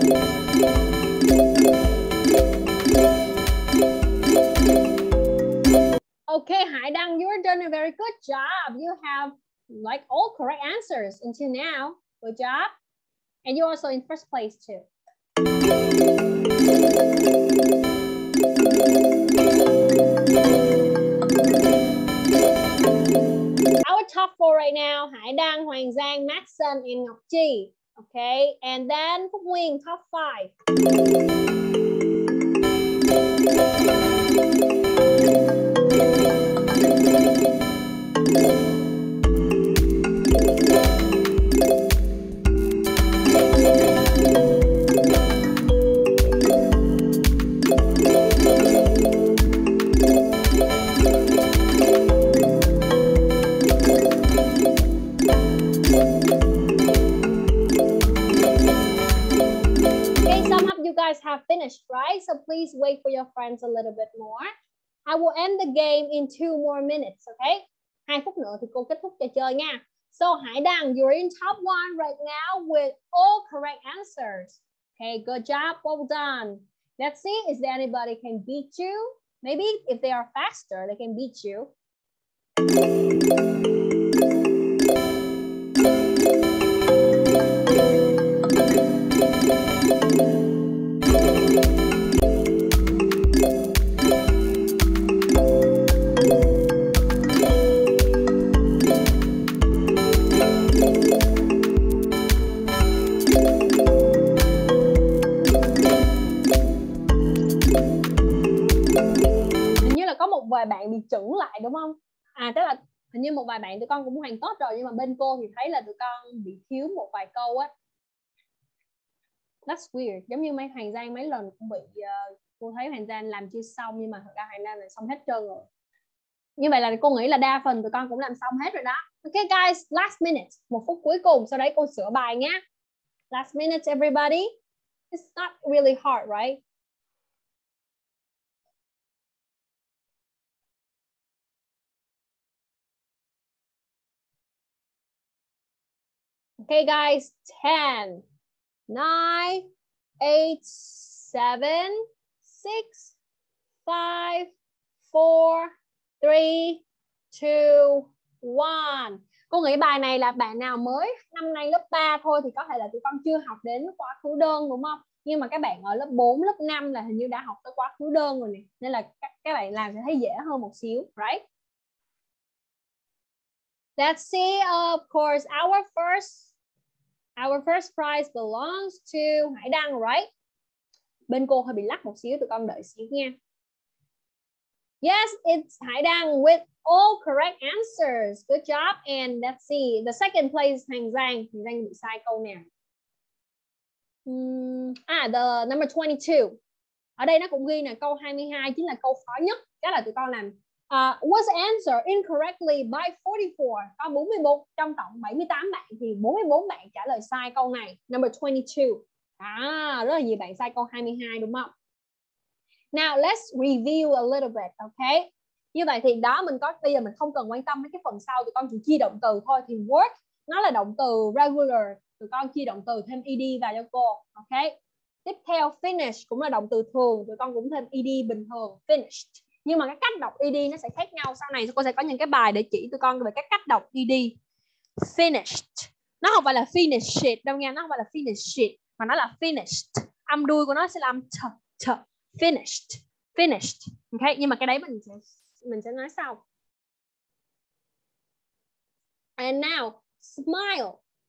Okay, Hải Đăng, you're doing a very good job. You have like all correct answers until now. Good job. And you're also in first place too. Our top 4 right now, Hải Đăng, Hoàng Giang, Madsen, and Ngọc Chi. Okay, and then Phúc Nguyên, top 5. Have finished, right? So please wait for your friends a little bit more. I will end the game in 2 more minutes, okay? 2 phút nữa thì cô kết thúc trò chơi nha. So Hải Đăng, you're in top 1 right now with all correct answers. Okay, good job, well done. Let's see, is there anybody can beat you? Maybe if they are faster, they can beat you. là có một vài bạn bị chững lại đúng không? Tức là hình như một vài bạn tụi con cũng hoàn tốt rồi, nhưng mà bên cô thì thấy là tụi con bị thiếu một vài câu á. That's weird. Giống như Hoàng Giang mấy lần cũng bị cô thấy Hoàng Giang làm chưa xong, nhưng mà thật ra Hoàng Giang là xong hết trơn rồi. Như vậy là cô nghĩ là đa phần tụi con cũng làm xong hết rồi đó. Okay guys, last minute, 1 phút cuối cùng, sau đấy cô sửa bài nhé. Last minute everybody. It's not really hard, right? Okay guys, 10, 9, 8, 7, 6, 5, 4, 3, 2, 1. Cô nghĩ bài này là bạn nào mới năm nay lớp 3 thôi thì có thể là tụi con chưa học đến quá khứ đơn đúng không? Nhưng mà các bạn ở lớp 4, lớp 5 là hình như đã học tới quá khứ đơn rồi nè. Nên là các bạn làm sẽ thấy dễ hơn một xíu, right? Let's see, of course, our first prize belongs to Hải Đăng, right? Bên cô hơi bị lắc một xíu, tụi con đợi xíu nha. Yes, it's Hải Đăng with all correct answers. Good job. And let's see, the second place, Hoàng Giang bị sai câu nào? The number 22. Ở đây nó cũng ghi là câu 22 chính là câu khó nhất. Chắc là tụi con làm was answered incorrectly by 44. Có 44 trong tổng 78 bạn thì 44 bạn trả lời sai câu này. Number 22. Rất là nhiều bạn sai câu 22 đúng không? Now let's review a little bit, okay? Như vậy thì đó mình có, bây giờ mình không cần quan tâm đến cái phần sau, tụi con chỉ chia động từ thôi. Thì work nó là động từ regular, tụi con chia động từ thêm ed vào cho cô, okay? Tiếp theo finish cũng là động từ thường, tụi con cũng thêm ed bình thường, finished. Nhưng mà cái cách đọc ed nó sẽ khác nhau. Sau này cô sẽ có những cái bài để chỉ tụi con về cái cách đọc ed. Finished, nó không phải là finish it đâu nha, nó không phải là finish it mà nó là finished. Âm đuôi của nó sẽ là âm t. Finished. Okay, nhưng mà cái đấy mình sẽ nói sau. And now smile.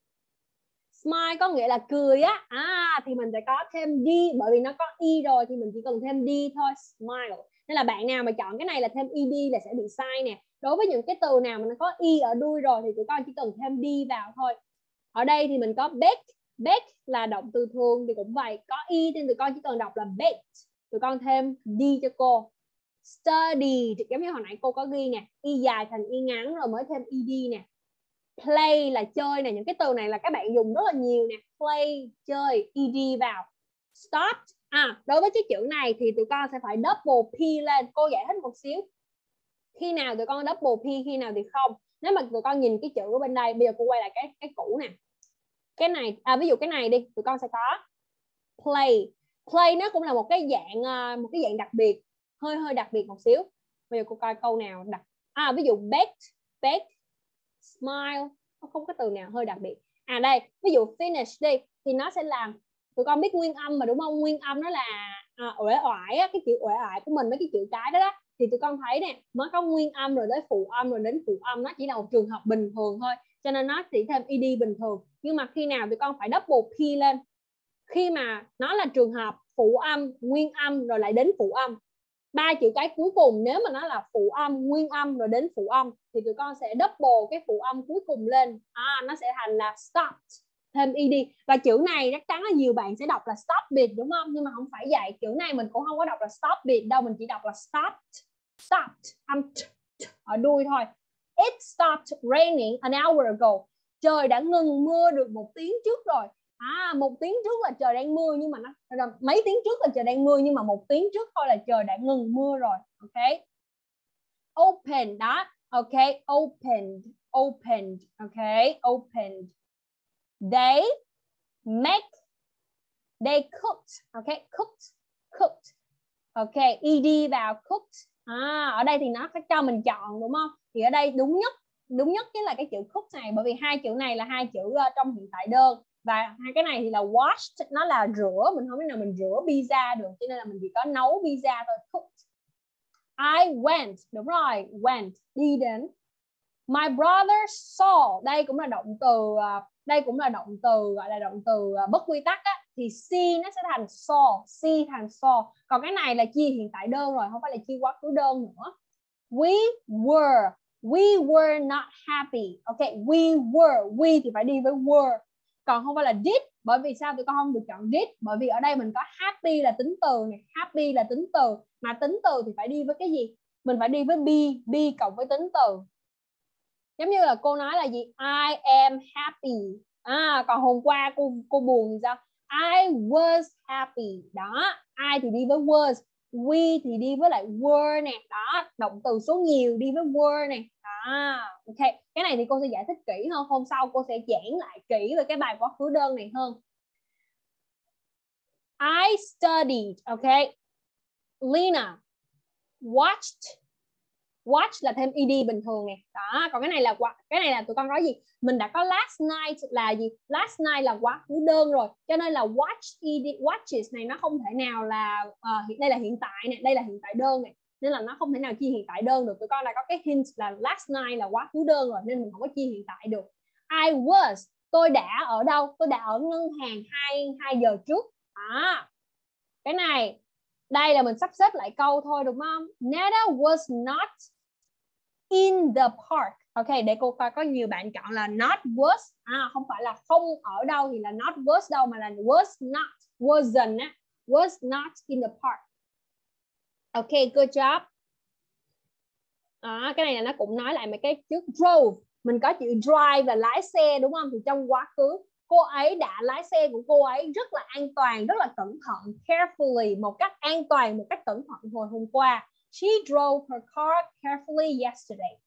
Smile có nghĩa là cười á. Thì mình sẽ có thêm d, bởi vì nó có y rồi thì mình chỉ cần thêm d thôi. Smile. Nên là bạn nào mà chọn cái này là thêm ed là sẽ bị sai nè. Đối với những cái từ nào mà nó có y ở đuôi rồi thì tụi con chỉ cần thêm d vào thôi. Ở đây thì mình có bake. Bake là động từ thường thì cũng vậy. Có y nên tụi con chỉ cần đọc là baked. Tụi con thêm d cho cô. Studied, giống như hồi nãy cô có ghi nè, y dài thành y ngắn rồi mới thêm ed nè. Play là chơi nè, những cái từ này là các bạn dùng rất là nhiều nè. Play, chơi, ed vào. Start, đối với cái chữ này thì tụi con sẽ phải double p lên. Cô giải thích một xíu. Khi nào tụi con double p, khi nào thì không. Nếu mà tụi con nhìn cái chữ ở bên đây, bây giờ cô quay lại cái cũ nè. Cái này, ví dụ cái này đi, tụi con sẽ có play. Play nó cũng là một cái dạng đặc biệt, hơi đặc biệt một xíu. Bây giờ cô coi câu nào đặc. Ví dụ baked, smile, không có từ nào hơi đặc biệt. Đây, ví dụ finish đi thì nó sẽ làm, tụi con biết nguyên âm mà đúng không? Nguyên âm nó là uể oải á, cái chữ uể oải của mình với cái chữ cái đó thì tụi con thấy nè, mới có nguyên âm rồi tới phụ âm rồi đến phụ âm, nó chỉ là một trường hợp bình thường thôi, cho nên nó chỉ thêm ed bình thường. Nhưng mà khi nào tụi con phải double p lên? Khi mà nó là trường hợp phụ âm, nguyên âm rồi lại đến phụ âm. 3 chữ cái cuối cùng nếu mà nó là phụ âm, nguyên âm rồi đến phụ âm thì tụi con sẽ double cái phụ âm cuối cùng lên. Nó sẽ thành là stopped, thêm ed. Và chữ này chắc chắn là nhiều bạn sẽ đọc là stop it đúng không? Nhưng mà không phải vậy. Chữ này mình cũng không có đọc là stop it đâu, mình chỉ đọc là stopped, âm ở đuôi thôi. It stopped raining an hour ago. Trời đã ngừng mưa được 1 tiếng trước rồi. 1 tiếng trước là trời đang mưa, nhưng mà mấy tiếng trước là trời đang mưa, nhưng mà 1 tiếng trước thôi là trời đã ngừng mưa rồi. Ok. Open đó. Ok. Opened. Ok. Opened. They cooked. Ok. Cooked. Ok. Ed vào cooked. Ở đây thì nó sẽ cho mình chọn đúng không? Thì ở đây đúng nhất chính là cái chữ cooked này, bởi vì 2 chữ này là 2 chữ trong hiện tại đơn. Và 2 cái này thì là washed, nó là rửa, mình không biết nào mình rửa pizza được, cho nên là mình chỉ có nấu pizza thôi. Cooked. I went, đúng rồi, went, đi đến. My brother saw, đây cũng là động từ gọi là động từ bất quy tắc á. thì see nó sẽ thành saw, see thành saw. Còn cái này là chia hiện tại đơn rồi, không phải là chia quá khứ đơn nữa. We were not happy. Ok, we thì phải đi với were. Còn không phải là did. Bởi vì sao tụi con không được chọn did? Bởi vì ở đây mình có happy là tính từ này, happy là tính từ. Mà tính từ thì phải đi với cái gì? Mình phải đi với be cộng với tính từ. Giống như là cô nói là gì? I am happy. Còn hôm qua cô buồn thì sao? I was happy. Đó, I thì đi với was, we thì đi với lại were nè. Đó, động từ số nhiều đi với were nè. Đó, ok. Cái này thì cô sẽ giải thích kỹ hơn. Hôm sau cô sẽ giảng lại kỹ về cái bài quá khứ đơn này hơn. I studied, ok. Lena watched là thêm ed bình thường nè. Đó, còn cái này là tụi con nói gì? Mình đã có last night là gì? Last night là quá khứ đơn rồi. Cho nên là watches này nó không thể nào là đây là hiện tại nè, đây là hiện tại đơn này. Nên là nó không thể nào chia hiện tại đơn được. Tụi con đã có cái hint là last night là quá khứ đơn rồi nên mình không có chia hiện tại được. I was, tôi đã ở đâu? Tôi đã ở ngân hàng 2 giờ trước. Cái này đây là mình sắp xếp lại câu thôi đúng không? Nada was not in the park. Ok, để cô coi có nhiều bạn chọn là not was. Không phải là không ở đâu thì là not was đâu, mà là was not, wasn't á, was not in the park. Ok, good job. Cái này là nó cũng nói lại mấy cái trước drove. Mình có chữ drive là lái xe đúng không? Thì trong quá khứ cô ấy đã lái xe của cô ấy rất là an toàn, rất là cẩn thận, carefully, một cách an toàn, một cách cẩn thận hồi hôm qua. She drove her car carefully yesterday.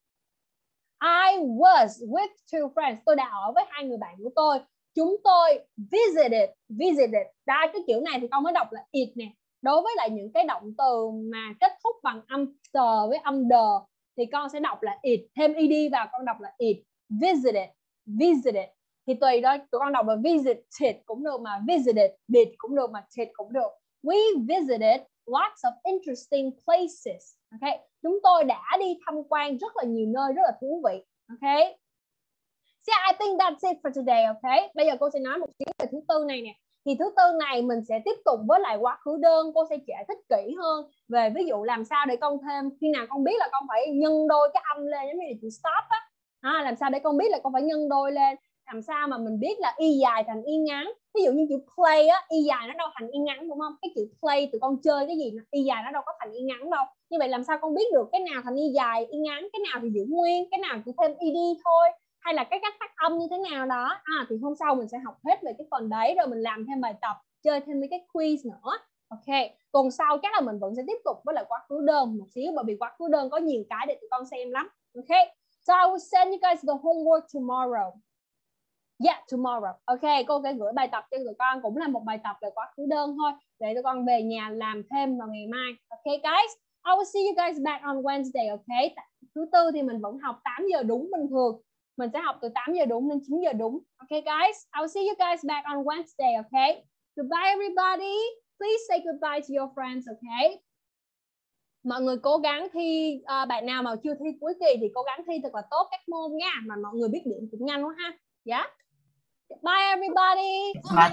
I was with two friends. Tôi đã ở với 2 người bạn của tôi. Chúng tôi visited. Đó, cái kiểu này thì con mới đọc là it nè. Đối với lại những cái động từ mà kết thúc bằng âm tờ với âm đờ thì con sẽ đọc là it. Thêm ed vào con đọc là it. Visited. Thì tùy đó, tụi con đọc là visited cũng được, mà visited did cũng được, mà did cũng được. We visited lots of interesting places. Ok, chúng tôi đã đi tham quan rất là nhiều nơi rất là thú vị. Ok, so I think that's it for today. Ok, bây giờ cô sẽ nói một xíu về thứ tư này nè. Thì thứ tư này mình sẽ tiếp tục với lại quá khứ đơn. Cô sẽ giải thích kỹ hơn về ví dụ làm sao để con thêm, khi nào con biết là con phải nhân đôi cái âm lên, giống như là chữ stop á. Làm sao để con biết là con phải nhân đôi lên, làm sao mà mình biết là y dài thành y ngắn. Ví dụ như chữ play á, y dài nó đâu thành y ngắn đúng không? Cái chữ play tụi con chơi cái gì y dài nó đâu có thành y ngắn đâu. Như vậy làm sao con biết được cái nào thành y dài, y ngắn, cái nào thì giữ nguyên, cái nào chỉ thêm ed thôi, hay là cái cách phát âm như thế nào đó. Thì hôm sau mình sẽ học hết về cái phần đấy, rồi mình làm thêm bài tập, chơi thêm mấy cái quiz nữa. Ok, tuần sau chắc là mình vẫn sẽ tiếp tục với lại quá khứ đơn một xíu, bởi vì quá khứ đơn có nhiều cái để tụi con xem lắm. Ok, so I will send you guys the homework tomorrow. Yeah, tomorrow. Ok, cô sẽ gửi bài tập cho tụi con, cũng là một bài tập về quá khứ đơn thôi, để tụi con về nhà làm thêm vào ngày mai. Ok guys, I will see you guys back on Wednesday. Ok, thứ tư thì mình vẫn học 8 giờ đúng bình thường. Mình sẽ học từ 8 giờ đúng đến 9 giờ đúng. Ok guys, I will see you guys back on Wednesday. Ok, goodbye everybody. Please say goodbye to your friends. Ok, mọi người cố gắng thi, bạn nào mà chưa thi cuối kỳ thì cố gắng thi thật là tốt các môn nha, mà mọi người biết điểm cũng nhanh quá ha. Yeah. Bye everybody. Bye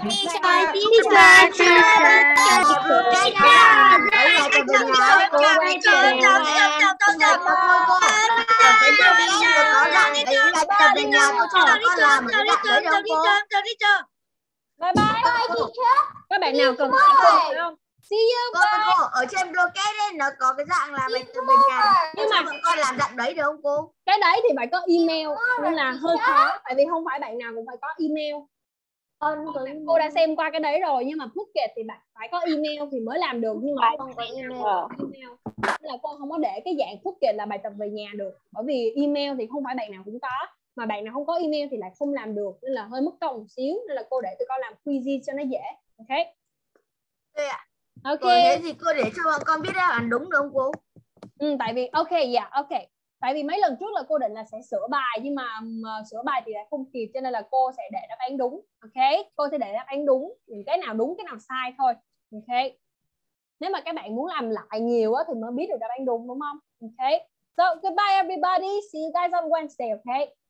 bye. Các bạn nào cần không? See you. Cô ở trên rocket ấy nó có cái dạng là bài tập về nhà. Nhưng mà con làm dạng đấy được không cô? Cái đấy thì phải có email nên là hơi khó, tại vì không phải bạn nào cũng phải có email. Cô đã xem qua cái đấy rồi, nhưng mà Phuket thì bạn phải có email thì mới làm được, nhưng mà không có email. Nên là cô không có để cái dạng Phuket là bài tập về nhà được, bởi vì email thì không phải bạn nào cũng có, mà bạn nào không có email thì lại không làm được, nên là hơi mất công một xíu, nên là cô để tụi con làm quiz cho nó dễ. Ok. Ok. Thế thì cô để cho bọn con biết đáp án đúng được không cô? Tại vì ok. Tại vì mấy lần trước là cô định là sẽ sửa bài, nhưng mà sửa bài thì lại không kịp, cho nên là cô sẽ để đáp án đúng. Ok, cô sẽ để đáp án đúng, cái nào đúng cái nào sai thôi. Ok, nếu mà các bạn muốn làm lại nhiều á thì mới biết được đáp án đúng, đúng không? Ok, so goodbye everybody, see you guys on Wednesday. Ok.